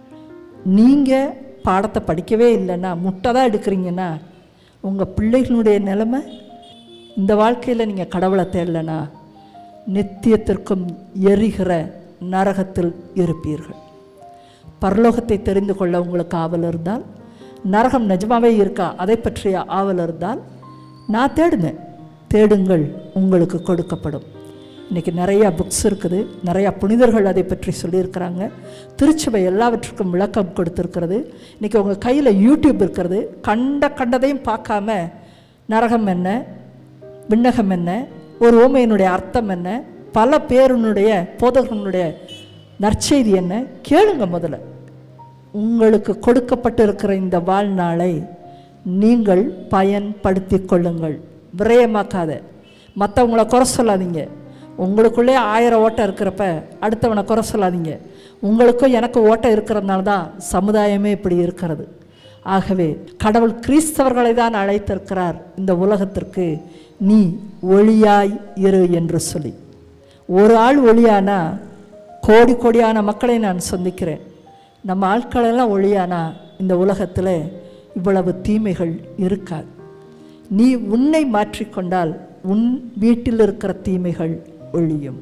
[SPEAKER 1] நீங்கள் பாடத்தை படிக்கவே இல்லைன்னா, முட்டை தான் எடுக்கிறீங்கன்னா, உங்கள் பிள்ளைகளுடைய நிலைமை. இந்த வாழ்க்கையில் நீங்கள் கடவுளை தேடலைன்னா நித்தியத்திற்கும் எரிகிற நரகத்தில் இருப்பீர்கள். பரலோகத்தை தெரிந்து கொள்ள உங்களுக்கு ஆவல் இருந்தால், நரகம் நிஜமாவே இருக்கா அதை பற்றிய ஆவல் இருந்தால், நான் தேடுனேன், தேடுங்கள் உங்களுக்கு கொடுக்கப்படும். இன்றைக்கி நிறையா புக்ஸ் இருக்குது, நிறையா புனிதர்கள் அதை பற்றி சொல்லியிருக்கிறாங்க. திருச்சபை எல்லாவற்றுக்கும் விளக்கம் கொடுத்துருக்கிறது. இன்றைக்கி உங்கள் கையில் யூடியூப் இருக்கிறது. கண்ட கண்டதையும் பார்க்காம நரகம் என்ன, விண்ணகம் என்ன, ஒரு ஓமையினுடைய அர்த்தம் என்ன, பல பேருனுடைய போதகனுடைய நற்செய்தி என்ன கேளுங்க. முதல்ல உங்களுக்கு கொடுக்கப்பட்டிருக்கிற இந்த வாழ்நாளை நீங்கள் பயன்படுத்தி கொள்ளுங்கள். விரயமாக்காத. மற்றவங்கள குறை சொல்லாதீங்க. உங்களுக்குள்ளே ஆயிரம் ஓட்டை இருக்கிறப்ப அடுத்தவனை குறை சொல்லாதீங்க. உங்களுக்கும் எனக்கு ஓட்டை இருக்கிறதுனால தான் சமுதாயமே இப்படி இருக்கிறது. ஆகவே கடவுள் கிறிஸ்தவர்களை தான் அழைத்திருக்கிறார் இந்த உலகத்திற்கு, நீ ஒளியாய் இரு என்று சொல்லி. ஒரு ஆள் ஒளியானா கோடி கோடியான மக்களை நான் சந்திக்கிறேன். நம்ம ஆட்களெல்லாம் ஒளியானா இந்த உலகத்தில் இவ்வளவு தீமைகள் இருக்காது. நீ உன்னை மாற்றிக்கொண்டால் உன் வீட்டில் இருக்கிற தீமைகள் ஒழியும்.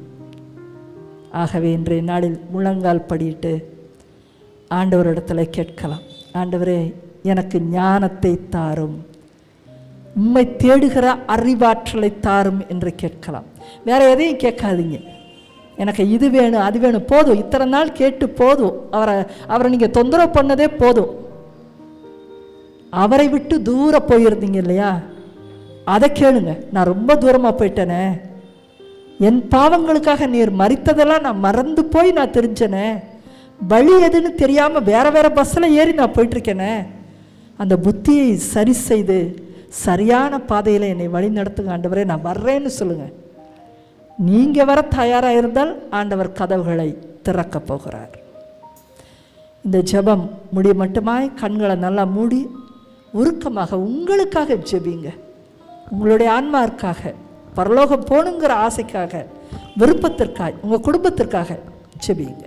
[SPEAKER 1] ஆகவே இன்றைய நாளில் முழங்கால் படியிட்டு ஆண்டவரிடத்தில் கேட்கலாம், ஆண்டவரே எனக்கு ஞானத்தை தாரும், உம்மை தேடுகிற அறிவாற்றலை தாரும் என்று கேட்கலாம். வேற எதையும் கேட்காதீங்க. எனக்கு இது வேணும் அது வேணும், போதும், இத்தனை நாள் கேட்டு போதும், அவரை அவரை நீங்கள் தொந்தரவு பண்ணதே போதும். அவரை விட்டு தூரம் போயிருந்தீங்க இல்லையா, அதை கேளுங்க. நான் ரொம்ப தூரமாக போயிட்டேனே, என் பாவங்களுக்காக நீர் மரித்ததெல்லாம் நான் மறந்து போய் நான் தெரிஞ்சேனே, வழி எதுன்னு தெரியாமல் வேற வேற பஸ்ஸில் ஏறி நான் போயிட்டுருக்கேனே, அந்த புத்தியை சரி செய்து சரியான பாதையில் என்னை வழி நடத்துங்க ஆண்டவரே, நான் வர்றேன்னு சொல்லுங்கள். நீங்கள் வர தயாராக இருந்தால் ஆண்டவர் கதவுகளை திறக்கப் போகிறார். இந்த ஜெபம் முடிய மட்டுமாய் கண்களை நல்லா மூடி உருக்கமாக உங்களுக்காக ஜெபிங்க. உங்களுடைய ஆன்மாவுக்காக, பரலோகம் போகணுங்கிற ஆசைக்காக, விருப்பத்திற்காக, உங்கள் குடும்பத்திற்காக ஜெபிங்க.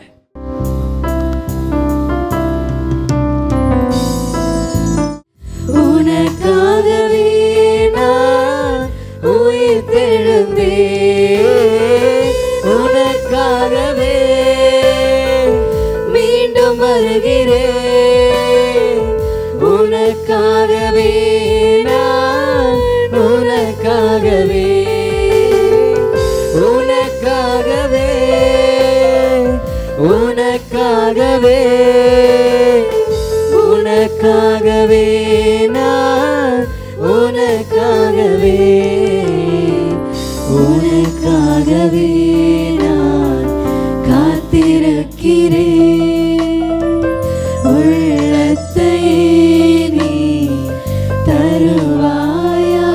[SPEAKER 2] உனக்காகவே நான் உயிர் தெழுந்தேன், உனக்காகவே மீண்டும் வருகிறேன், உனக்காகவே நான், உனக்காகவே உனக்காகவே உனக்காகவே உனக்காகவே நான், உனக்காகவே உனக்காகவே நான் காத்திருக்கிறேன், உள்ளத்தையே நீ தருவாயா.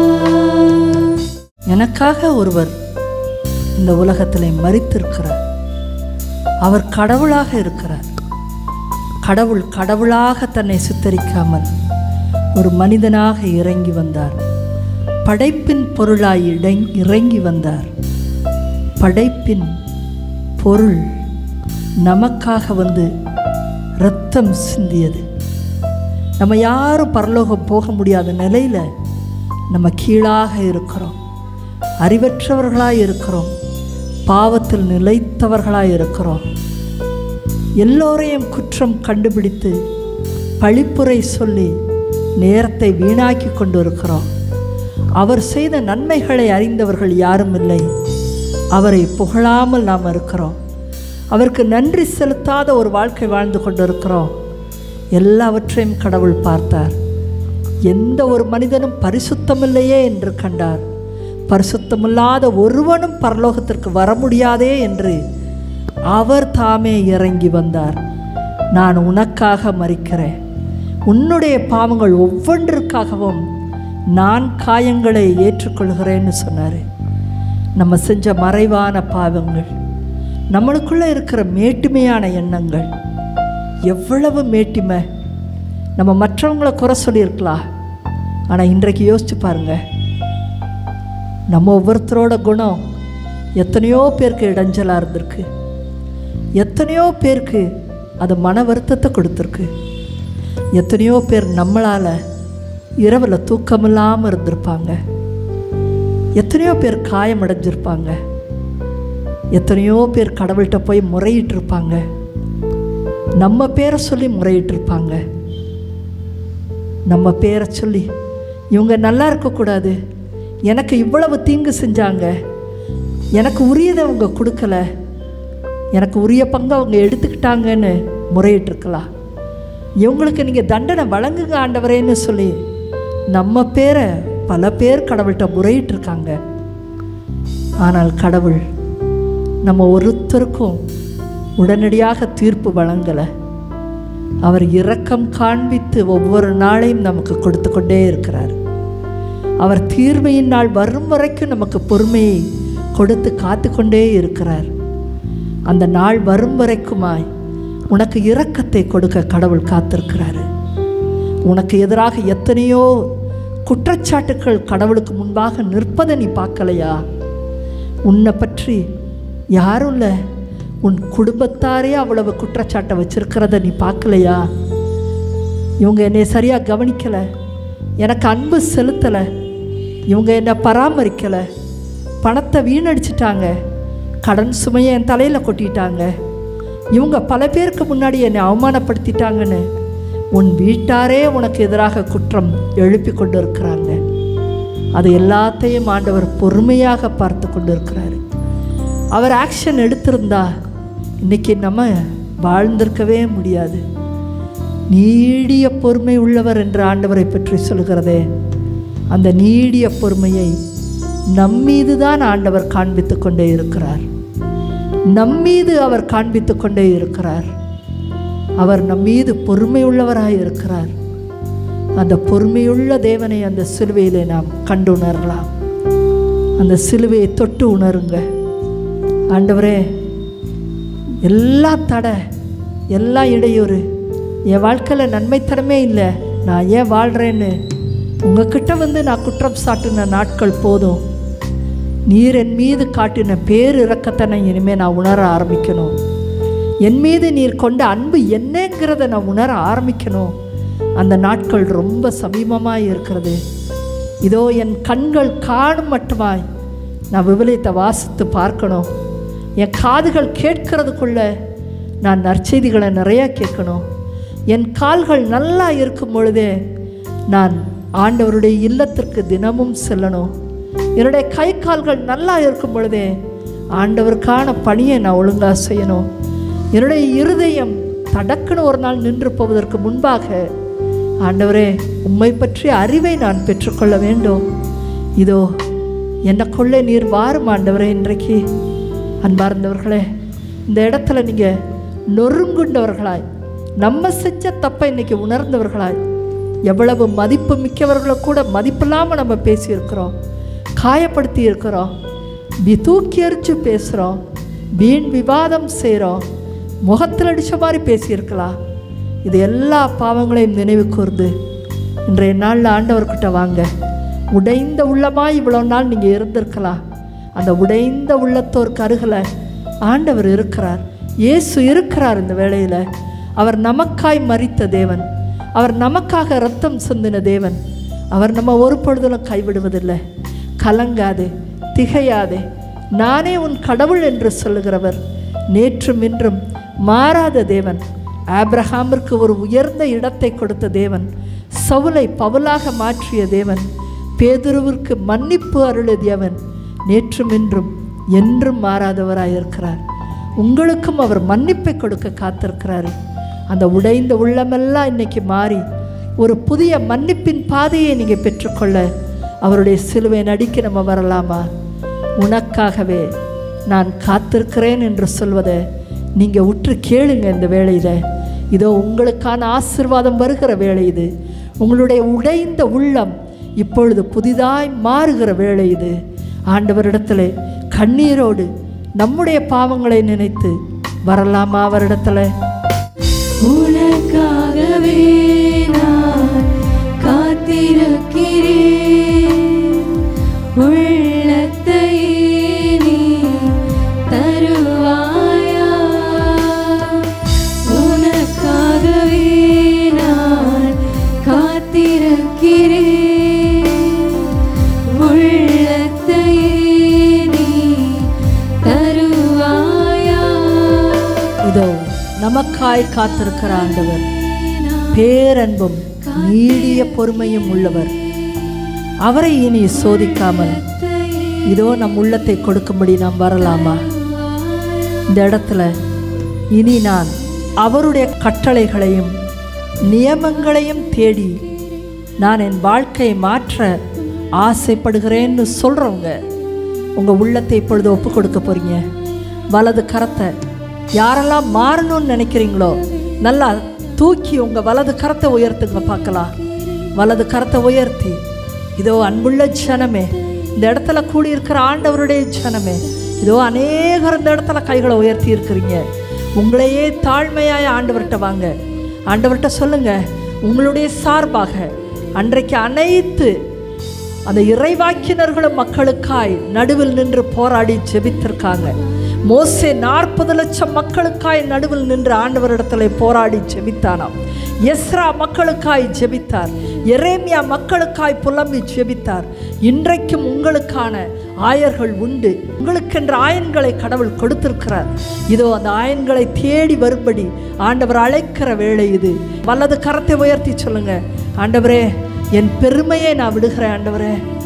[SPEAKER 1] எனக்காக ஒருவர் இந்த உலகத்திலே மரித்திருக்கிறார். அவர் கடவுளாக இருக்கிறார். கடவுள் கடவுளாக தன்னை சித்தரிக்காமல் ஒரு மனிதனாக இறங்கி வந்தார். படைப்பின் பொருளாய் இறங்கி வந்தார். படைப்பின் பொருள் நமக்காக வந்து இரத்தம் சிந்தியது. நம்ம யாரும் பரலோகம் போக முடியாத நிலையில் நம்ம கீழாக இருக்கிறோம், அறிவற்றவர்களாய் இருக்கிறோம், பாவத்தில் நிலைத்தவர்களாய் இருக்கிறோம். எல்லோரையும் குற்றம் கண்டுபிடித்து பழிப்புரை சொல்லி நேரத்தை வீணாக்கி கொண்டு இருக்கிறோம். அவர் செய்த நன்மைகளை அறிந்தவர்கள் யாரும் இல்லை. அவரை புகழாமல் நாம் இருக்கிறோம். அவருக்கு நன்றி செலுத்தாத ஒரு வாழ்க்கை வாழ்ந்து கொண்டு இருக்கிறோம். எல்லாவற்றையும் கடவுள் பார்த்தார். எந்த ஒரு மனிதனும் பரிசுத்தமில்லையே என்று கண்டார். பரிசுத்தமில்லாத ஒருவனும் பரலோகத்திற்கு வர முடியாதே என்று அவர் தாமே இறங்கி வந்தார். நான் உனக்காக மரிக்கிறேன், உன்னுடைய பாவங்கள் ஒவ்வொன்றிற்காகவும் நான் காயங்களை ஏற்றுக்கொள்கிறேன்னு சொன்னார். நம்ம செஞ்ச மறைவான பாவங்கள், நம்மளுக்குள்ளே இருக்கிற மேட்டுமையான எண்ணங்கள், எவ்வளவு மேட்டிமை. நம்ம மற்றவங்களை குறை சொல்லியிருக்கலாம், ஆனால் இன்றைக்கு யோசிச்சு பாருங்க, நம்ம ஒவ்வொருத்தரோட குணம் எத்தனையோ பேருக்கு இடைஞ்சலாக இருந்திருக்கு, எத்தனையோ பேருக்கு அது மன வருத்தத்தை கொடுத்துருக்கு, எத்தனையோ பேர் நம்மளால் இரவில் தூக்கமில்லாமல் இருந்திருப்பாங்க, எத்தனையோ பேர் காயமடைஞ்சிருப்பாங்க, எத்தனையோ பேர் கடவுள்கிட்ட போய் முறையிட்டு இருப்பாங்க, நம்ம பேரை சொல்லி முறையிட்டு இருப்பாங்க. நம்ம பேரை சொல்லி இவங்க நல்லா இருக்கக்கூடாது, எனக்கு இவ்வளவு தீங்கு செஞ்சாங்க, எனக்கு உரியதை அவங்க கொடுக்கல, எனக்கு உரிய பங்கு அவங்க எடுத்துக்கிட்டாங்கன்னு முறையிட்டிருக்கலாம். இவங்களுக்கு நீங்கள் தண்டனை வழங்குங்க ஆண்டவரேன்னு சொல்லி நம்ம பேரை பல பேர் கடவுள்கிட்ட முறையிட்டிருக்காங்க. ஆனால் கடவுள் நம்ம ஒருத்தருக்கும் உடனடியாக தீர்ப்பு வழங்கலை. அவர் இரக்கம் காண்பித்து ஒவ்வொரு நாளையும் நமக்கு கொடுத்து கொண்டே இருக்கிறார். அவர் தீர்மையின் நாள் வரும் வரைக்கும் நமக்கு பொறுமையை கொடுத்து காத்து கொண்டே இருக்கிறார். அந்த நாள் வரும் வரைக்குமாய் உனக்கு இரக்கத்தை கொடுக்க கடவுள் காத்திருக்கிறார். உனக்கு எதிராக எத்தனையோ குற்றச்சாட்டுக்கள் கடவுளுக்கு முன்பாக நிற்பதை நீ பார்க்கலையா? உன்னை பற்றி யாரும் இல்லை, உன் குடும்பத்தாரே அவ்வளவு குற்றச்சாட்டை வச்சிருக்கிறத நீ பார்க்கலையா? இவங்க என்னை சரியாக கவனிக்கலை, எனக்கு அன்பு செலுத்தலை, இவங்க என்னை பராமரிக்கலை, பணத்தை வீணடிச்சிட்டாங்க, கடன் சுமையை என் தலையில் கொட்டிட்டாங்க, இவங்க பல பேருக்கு முன்னாடி என்னை அவமானப்படுத்திட்டாங்கன்னு உன் வீட்டாரே உனக்கு எதிராக குற்றம் எழுப்பி கொண்டு இருக்கிறாங்க. அது எல்லாத்தையும் ஆண்டவர் பொறுமையாக பார்த்து கொண்டு இருக்கிறாரு. அவர் ஆக்ஷன் எடுத்திருந்தா இன்றைக்கி நம்ம வாழ்ந்திருக்கவே முடியாது. நீடிய பொறுமை உள்ளவர் என்று ஆண்டவரை பற்றி சொல்கிறதே, அந்த நீடிய பொறுமையை நம்மீது தான் ஆண்டவர் காண்பித்து கொண்டே இருக்கிறார். நம்மீது அவர் காண்பித்து கொண்டே இருக்கிறார். அவர் நம்மீது பொறுமை உள்ளவராய் இருக்கிறார். அந்த பொறுமையுள்ள தேவனை அந்த சிலுவையிலே நாம் கண்டு உணரலாம். அந்த சிலுவையை தொட்டு உணருங்க. ஆண்டவரே, எல்லா தடை, எல்லா இடையூறு, என் வாழ்க்கையில் நன்மைத்தனமே இல்லை, நான் ஏன் வாழ்கிறேன்னு உங்ககிட்ட வந்து நான் குற்றம் சாட்டின நாட்கள் போதும். நீர் என் மீது காட்டின பேர் இரக்கத்தனை இனிமேல் நான் உணர ஆரம்பிக்கணும். என் மீது நீர் கொண்ட அன்பு என்னங்கிறத நான் உணர ஆரம்பிக்கணும். அந்த நாட்கள் ரொம்ப சமீபமாக இருக்கிறது. இதோ என் கண்கள் காணும் மட்டுமாய் நான் விவிலியத்தை வாசித்து பார்க்கணும். என் காதுகள் கேட்கறதுக்குள்ள நான் நற்செய்திகளை நிறையா கேட்கணும். என் கால்கள் நல்லா இருக்கும் பொழுதே நான் ஆண்டவருடைய இல்லத்திற்கு தினமும் செல்லணும். என்னுடைய கை கால்கள் நல்லா இருக்கும் பொழுதே ஆண்டவருக்கான பணியை நான் ஒழுங்காக செய்யணும். என்னுடைய இருதயம் தடக்குன்னு ஒரு நாள் நின்று போவதற்கு முன்பாக, ஆண்டவரே, உம்மை பற்றிய அறிவை நான் பெற்றுக்கொள்ள வேண்டும். இதோ என்னைக்குள்ளே நீர் வாரும் ஆண்டவரே. இன்றைக்கு அன்பார்ந்தவர்களே, இந்த இடத்துல நீங்கள் நொறுங்குண்டவர்களாய், நம்ம செஞ்ச தப்பை இன்றைக்கி உணர்ந்தவர்களாய், எவ்வளவு மதிப்பு மிக்கவர்களை கூட மதிப்பில்லாமல் நம்ம பேசியிருக்கிறோம், காயப்படுத்தி இருக்கிறோம், தூக்கி எறிச்சு பேசுகிறோம், வீண் விவாதம் செய்கிறோம், முகத்தில் அடித்த மாதிரி பேசியிருக்கலாம். இது எல்லா பாவங்களையும் நினைவு கூர்ந்து இன்றைய நாளில் ஆண்டவர்கிட்ட வாங்க. உடைந்த உள்ளமாக இவ்வளோ நாள் நீங்கள் இருந்திருக்கலாம். அந்த உடைந்த உள்ளத்தோருக்கு அருகில் ஆண்டவர் இருக்கிறார். இயேசு இருக்கிறார். இந்த வேளையில் அவர் நமக்காய் மரித்த தேவன், அவர் நமக்காக இரத்தம் சிந்தின தேவன். அவர் நம்ம ஒரு பொழுதிலும் கைவிடுவதில்லை. கலங்காதே, திகையாதே, நானே உன் கடவுள் என்று சொல்லுகிறவர், நேற்றும் இன்றும் மாறாத தேவன். ஆபிரகாமிற்கு ஒரு உயர்ந்த இடத்தை கொடுத்த தேவன், சவுலை பவுலாக மாற்றிய தேவன், பேதுருவிற்கு மன்னிப்பு அருளியவன், நேற்றும் இன்றும் என்றும் மாறாதவராயிருக்கிறார். உங்களுக்கும் அவர் மன்னிப்பை கொடுக்க காத்திருக்கிறார். அந்த உடைந்த உள்ளமெல்லாம் இன்னைக்கு மாறி ஒரு புதிய மன்னிப்பின் பாதையை நீங்கள் பெற்றுக்கொள்ள அவருடைய சிலுவை நடிக்க நம்ம வரலாமா? உனக்காகவே நான் காத்திருக்கிறேன் என்று சொல்வதை நீங்கள் உற்று கேளுங்க. இந்த வேளையில் இதோ உங்களுக்கான ஆசீர்வாதம் வருகிற வேளை இது. உங்களுடைய உடைந்த உள்ளம் இப்பொழுது புதிதாய் மாறுகிற வேளை இது. ஆண்டவரிடத்தில் கண்ணீரோடு நம்முடைய பாவங்களை நினைத்து வரலாமா அவரிடத்தில்?
[SPEAKER 2] உனக்காகவே நான் காத்திருக்கிறேன், உள்ளத்தை நீ தருவாயா? உனக்காகவே நான் காத்திருக்கிறேன், உள்ளத்தை நீ தருவாயா?
[SPEAKER 1] இதோ நமக்காய் காத்திருக்கிற ஆண்டவர் பேரன்பும் நீடிய பொறுமையும் உள்ளவர். அவரை இனி சோதிக்காமல் இதோ நம் உள்ளத்தை கொடுக்கும்படி நாம் வரலாமா? இந்த இடத்துல இனி நான் அவருடைய கட்டளைகளையும் நியமங்களையும் தேடி நான் என் வாழ்க்கையை மாற்ற ஆசைப்படுகிறேன்னு சொல்கிறவங்க உங்கள் உள்ளத்தை இப்பொழுது ஒப்பு கொடுக்க போகிறீங்க. வலது கரத்தை யாரெல்லாம் மாறணும்னு நினைக்கிறீங்களோ நல்லா தூக்கி உங்கள் வலது கரத்தை உயர்த்துங்க பார்க்கலாம். வலது கரத்தை உயர்த்தி இதோ அன்புள்ள ஜனமே, இந்த இடத்துல கூடியிருக்கிற ஆண்டவருடைய ஜனமே, இதோ அநேகர் இந்த இடத்துல கைகளை உயர்த்தி இருக்கிறீங்க. உங்களையே தாழ்மையாய ஆண்டவர்கிட்ட வாங்க. ஆண்டவர்கிட்ட சொல்லுங்கள், உங்களுடைய சார்பாக அன்றைக்கு அனைத்து அந்த இறைவாக்கினர்களும் மக்களுக்காய் நடுவில் நின்று போராடி ஜெபித்திருக்காங்க. மோசே நாற்பது லட்சம் மக்களுக்காய் நடுவில் நின்று ஆண்டவரிடத்தில் போராடி ஜெபித்தானாம். எஸ்ரா மக்களுக்காய் ஜெபித்தார். எரேமியா மக்களுக்காய் புலம்பி ஜெபித்தார். இன்றைக்கும் உங்களுக்கான ஆயர்கள் உண்டு. உங்களுக்கென்ற ஆயன்களை கடவுள் கொடுத்திருக்கிறார். இதோ அந்த ஆயன்களை தேடி வரும்படி ஆண்டவர் அழைக்கிற வேளை இது. வலது கரத்தை உயர்த்தி சொல்லுங்க, ஆண்டவரே, என் பெருமையை நான் விடுகிறேன். ஆண்டவரே,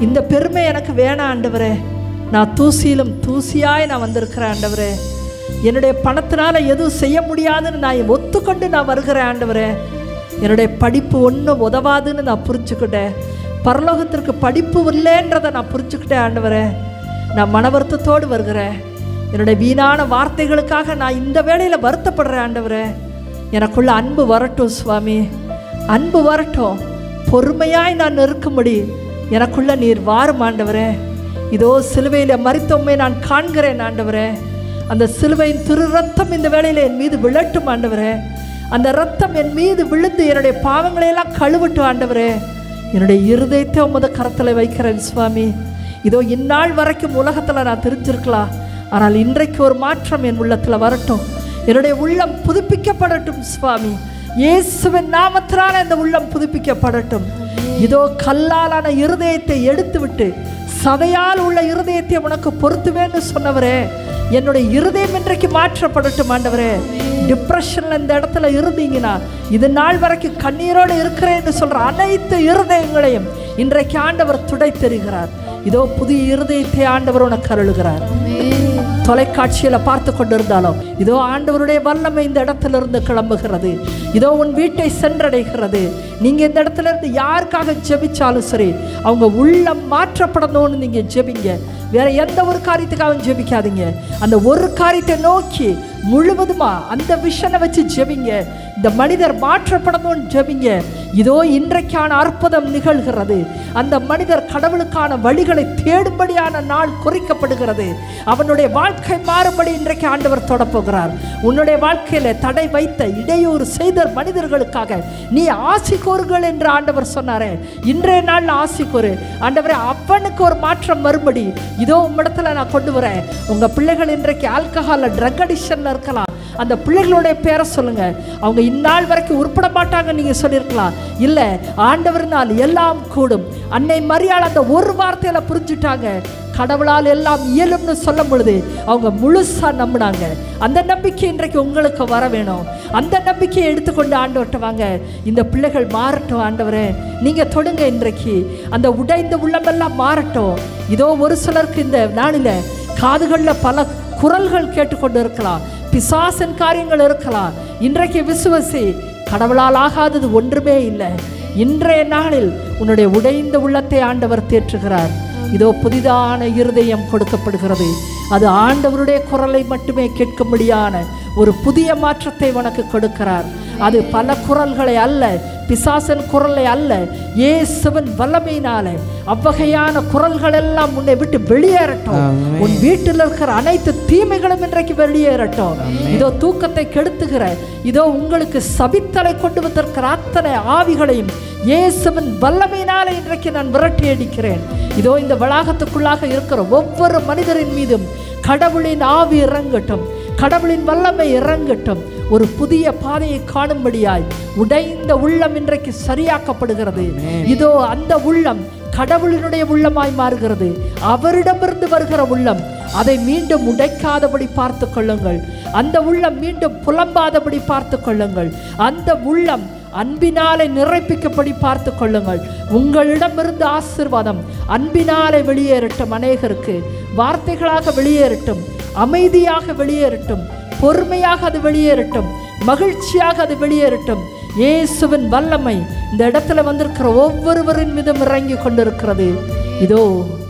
[SPEAKER 1] இந்த பெருமை எனக்கு வேணாம் ஆண்டவரே. நான் தூசியிலும் தூசியாய் நான் வந்திருக்கிறேன் ஆண்டவரே. என்னுடைய பணத்தினால எதுவும் செய்ய முடியாதுன்னு நான் ஒத்துக்கொண்டு நான் வருகிறேன் ஆண்டவரே. என்னுடைய படிப்பு ஒன்றும் உதவாதுன்னு நான் புரிஞ்சுக்கிட்டேன். பரலோகத்திற்கு படிப்பு இல்லைன்றதை நான் புரிஞ்சுக்கிட்டேன் ஆண்டவரே. நான் மன வருத்தத்தோடு வருகிறேன். என்னுடைய வீணான வார்த்தைகளுக்காக நான் இந்த வேளையில் வருத்தப்படுறேன் ஆண்டவரே. எனக்குள்ள அன்பு வரட்டும் சுவாமி, அன்பு வரட்டும். பொறுமையாய் நான் நிற்கும்படி எனக்குள்ள நீர் வாரும் ஆண்டவரே. இதோ சிலுவையில் மரித்தோமே நான் காண்கிறேன் ஆண்டவரே. அந்த சிலுவையின் திரு ரத்தம் இந்த வேளையில் என் மீது விழட்டும் ஆண்டவரே. அந்த ரத்தம் என் மீது விழுந்து என்னுடைய பாவங்களையெல்லாம் கழுவட்டும் ஆண்டவரே. என்னுடைய இருதயத்தை உமது கரத்தில் வைக்கிறேன் சுவாமி. இதோ இந்நாள் வரைக்கும் உலகத்தில் நான் தெரிஞ்சிருக்கலாம், ஆனால் இன்றைக்கு ஒரு மாற்றம் என் உள்ளத்தில் வரட்டும். என்னுடைய உள்ளம் புதுப்பிக்கப்படட்டும் சுவாமி. இயேசுவின் நாமத்தினால இந்த உள்ளம் புதுப்பிக்கப்படட்டும். இதோ கல்லாலான இருதயத்தை எடுத்து விட்டு சதையால் உள்ள இருதயத்தை உனக்கு பொருத்துவேன்னு சொன்னவரே, என்னுடைய இருதயம் இன்றைக்கு மாற்றப்படட்டும் ஆண்டவரே. டிப்ரெஷன்ல இந்த இடத்துல இருந்தீங்கன்னா, இது நாள் வரைக்கும் கண்ணீரோடு இருக்கிறேன்னு சொல்ற அனைத்து இருதயங்களையும் இன்றைக்கு ஆண்டவர் துடை தெரிகிறார். இதோ புதிய இருதயத்தை ஆண்டவர் உனக்கு அருளுகிறார். தொலைக்காட்சியில பார்த்து கொண்டிருந்தாலும் இதோ ஆண்டவருடைய வல்லமை இந்த இடத்துல இருந்து கிளம்புகிறது. இதோ உன் வீட்டை சென்றடைகிறது. நீங்க இந்த இடத்துல இருந்து யாருக்காக ஜெபிச்சாலும் சரி, அவங்க உள்ளம் மாற்றப்படணும்னு நீங்க ஜெபிங்க. வேற எந்த ஒரு காரியத்துக்காகவும் ஜெபிக்காதீங்க. அந்த ஒரு காரியத்தை நோக்கி முழுவதுமா அந்த விஷனை வச்சு ஜெபிங்க. இந்த மனிதர் மாற்றப்படணும்னு ஜெபிங்க. இதோ இன்றைக்கான அற்புதம் நிகழ்கிறது. அந்த மனிதர் கடவுளுக்கான வழிகளை தேடும்படியான நாள் குறிக்கப்படுகிறது. அவனுடைய வாழ்க்கை மாறும்படி இன்றைக்கு ஆண்டவர் தொடப்போகிறார். உன்னுடைய வாழ்க்கையில தடை வைத்த இடையூறு செய்த மனிதர்களுக்காக நீ ஆசி கோருங்கள் என்று ஆண்டவர் சொன்னாரே. இன்றைய நாள் ஆசி கோரு ஆண்டவரே. அவனுக்கு ஒரு மாற்றம் வரும்படி இதோ உம்மிடத்துல நான் கொண்டு வரேன். உங்க பிள்ளைகள் இன்றைக்கு ஆல்கஹால் ட்ரக் அடிக்ஷன்ல இருக்கலாம். அந்த பிள்ளைகளுடைய பேரை சொல்லுங்க. அவங்க இந்நாள் வரைக்கும் உருப்பட மாட்டாங்க நீங்க சொல்லியிருக்கலாம். இல்ல, ஆண்டவர்னால் எல்லாம் கூடும். அன்னை மரியாள் அந்த ஒரு வார்த்தையில புரிஞ்சுட்டாங்க. கடவுளால் எல்லாம் இயலும்னு சொல்லும் பொழுது அவங்க முழுசா நம்பினாங்க. அந்த நம்பிக்கை இன்றைக்கு உங்களுக்கு வர வேணும். அந்த நம்பிக்கையை எடுத்துக்கொண்டு ஆண்டவர்கிட்ட வாங்க. இந்த பிள்ளைகள் மாறட்டும் ஆண்டவரே. நீங்க தொடுங்க. இன்றைக்கு அந்த உடைந்த உள்ளமெல்லாம் மாறட்டும். இதோ ஒரு சிலருக்கு இந்த நாளில காதுகளில் பல குரல்கள் கேட்டுக்கொண்டு இருக்கலாம். பிசாசின் காரியங்கள் இருக்கலாம். இன்றைக்கு விசுவாசி, கடவுளால் ஆகாதது ஒன்றுமே இல்லை. இன்றைய நாளில் உன்னுடைய உடைந்த உள்ளத்தை ஆண்டவர் தேற்றுகிறார். இதோ புதிதான இருதயம் கொடுக்கப்படுகிறது. அது ஆண்டவருடைய குரலை மட்டுமே கேட்கும்படியான ஒரு புதிய மாற்றத்தை உனக்கு கொடுக்கிறார். அது பல குரல்களை அல்ல, பிசாசன் குரலை அல்ல, இயேசுவின் வல்லமையினாலே அவ்வகையான குரல்கள் எல்லாம் உன்னை விட்டு வெளியேறட்டும். உன் வீட்டில் இருக்கிற அனைத்து தீமைகளும் இன்றைக்கு வெளியேறட்டும். இதோ தூக்கத்தை கெடுத்துகிற, இதோ உங்களுக்கு சபித்தலை கொண்டு வந்திருக்கிற அத்தனை ஆவிகளையும் இயேசுவின் வல்லமையினாலே இன்றைக்கு நான் விரட்டி அடிக்கிறேன். இதோ இந்த வளாகத்துக்குள்ளாக இருக்கிற ஒவ்வொரு மனிதரின் மீதும் கடவுளின் ஆவி இறங்கட்டும். கடவுளின் வல்லமை இறங்கட்டும். ஒரு புதிய பாதையை காணும்படியாய் உடைந்த உள்ளம் இன்றைக்கு சரியாக்கப்படுகிறது. இதோ அந்த உள்ளம் கடவுளினுடைய உள்ளமாய் மாறுகிறது. அவரிடமிருந்து வருகிற உள்ளம், அதை மீண்டும் உடைக்காதபடி பார்த்து கொள்ளுங்கள். அந்த உள்ளம் மீண்டும் புலம்பாதபடி பார்த்து கொள்ளுங்கள். அந்த உள்ளம் அன்பினாலே நிறைப்பிக்கப்படி பார்த்து கொள்ளுங்கள். உங்களிடமிருந்து ஆசீர்வாதம் அன்பினாலே வெளியேறட்டும். அநேகருக்கு வார்த்தைகளாக வெளியேறட்டும், அமைதியாக வெளியேறட்டும், பொறுமையாக அது வெளியேறட்டும், மகிழ்ச்சியாக அது வெளியேறட்டும். இயேசுவின் வல்லமை இந்த இடத்துல வந்திருக்கிற ஒவ்வொருவரின் மீதும் இறங்கி கொண்டிருக்கிறது. இதோ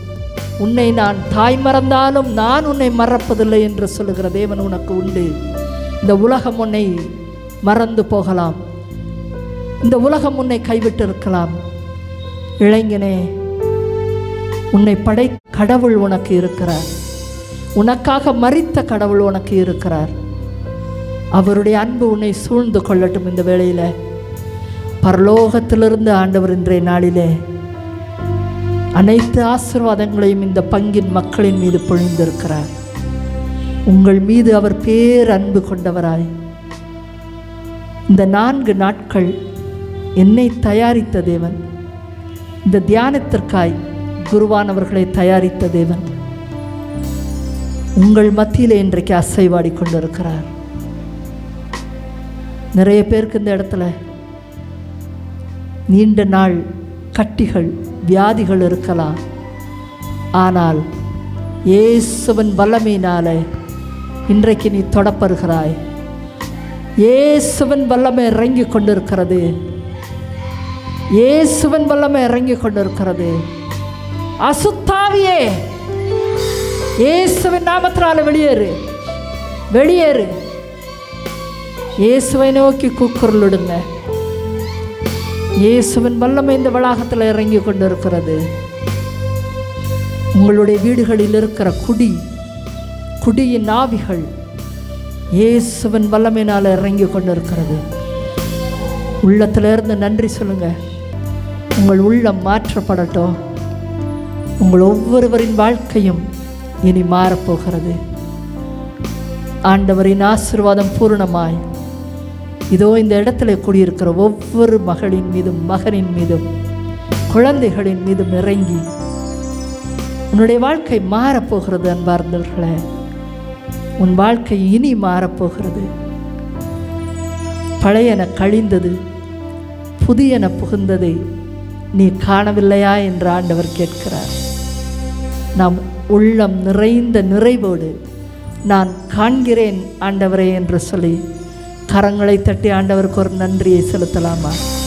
[SPEAKER 1] உன்னை நான் தாய் மறந்தாலும் நான் உன்னை மறப்பதில்லை என்று சொல்லுகிற தேவன் உனக்கு உண்டு. இந்த உலகம் உன்னை மறந்து போகலாம். இந்த உலகம் உன்னை கைவிட்டு இருக்கலாம். இளைஞனே, உன்னை படை கடவுள் உனக்கு இருக்கிறார். உனக்காக மரித்த கடவுள் உனக்கு இருக்கிறார். அவருடைய அன்பு உன்னை சூழ்ந்து கொள்ளட்டும். இந்த வேளையில பரலோகத்திலிருந்து ஆண்டவர் இன்றைய நாளிலே அனைத்து ஆசீர்வாதங்களையும் இந்த பங்கின் மக்களின் மீது பொழிந்திருக்கிறார். உங்கள் மீது அவர் பேர் அன்பு கொண்டவராய் இந்த நான்கு நாட்கள் என்னை தயாரித்த தேவன், இந்த தியானத்திற்காய் குருவானவர்களை தயாரித்த தேவன் உங்கள் மத்தியிலே இன்றைக்கு அசைவாடி கொண்டிருக்கிறார். நிறைய பேருக்கு இந்த இடத்துல நீண்ட நாள் கட்டிகள், வியாதிகள் இருக்கலாம். ஆனால் இயேசுவின் வல்லமையினாலே இன்றைக்கு நீ தொடப்படுகிறாய். இயேசுவின் வல்லமை இறங்கி கொண்டிருக்கிறது. இயேசுவின் வல்லமை இறங்கி கொண்டிருக்கிறது. அசுத்தாவியே இயேசுவின் நாமத்தினால வெளியேறு, வெளியேறு. இயேசுவை நோக்கி கூக்குரலிடுங்க. இயேசுவின் வல்லமை இந்த வளாகத்தில் இறங்கி கொண்டிருக்கிறது. உங்களுடைய வீடுகளில் இருக்கிற குடி குடியின் ஆவிகள் இயேசுவின் வல்லமையினால் இறங்கி கொண்டிருக்கிறது. உள்ளத்திலிருந்து நன்றி சொல்லுங்க. உங்கள் உள்ளம் மாற்றப்படட்டும். உங்கள் ஒவ்வொருவரின் வாழ்க்கையும் இனி மாறப்போகிறது. ஆண்டவரின் ஆசீர்வாதம் பூரணமாய் இதோ இந்த இடத்துல கூடியிருக்கிற ஒவ்வொரு மகளின் மீதும் மகனின் மீதும் குழந்தைகளின் மீதும் இறங்கி உன்னுடைய வாழ்க்கை மாறப்போகிறது. அன்பார்ந்தவர்களே, உன் வாழ்க்கை இனி மாறப்போகிறது. பழையன கழிந்தது, புதியன புகுந்ததை நீ காணவில்லையா என்று ஆண்டவர் கேட்கிறார். நாம் உள்ளம் நிறைந்த நிறைவோடு நான் காண்கிறேன் ஆண்டவரே என்று சொல்லி கரங்களை தட்டி ஆண்டவருக்கு ஒரு நன்றியை செலுத்தலாமா?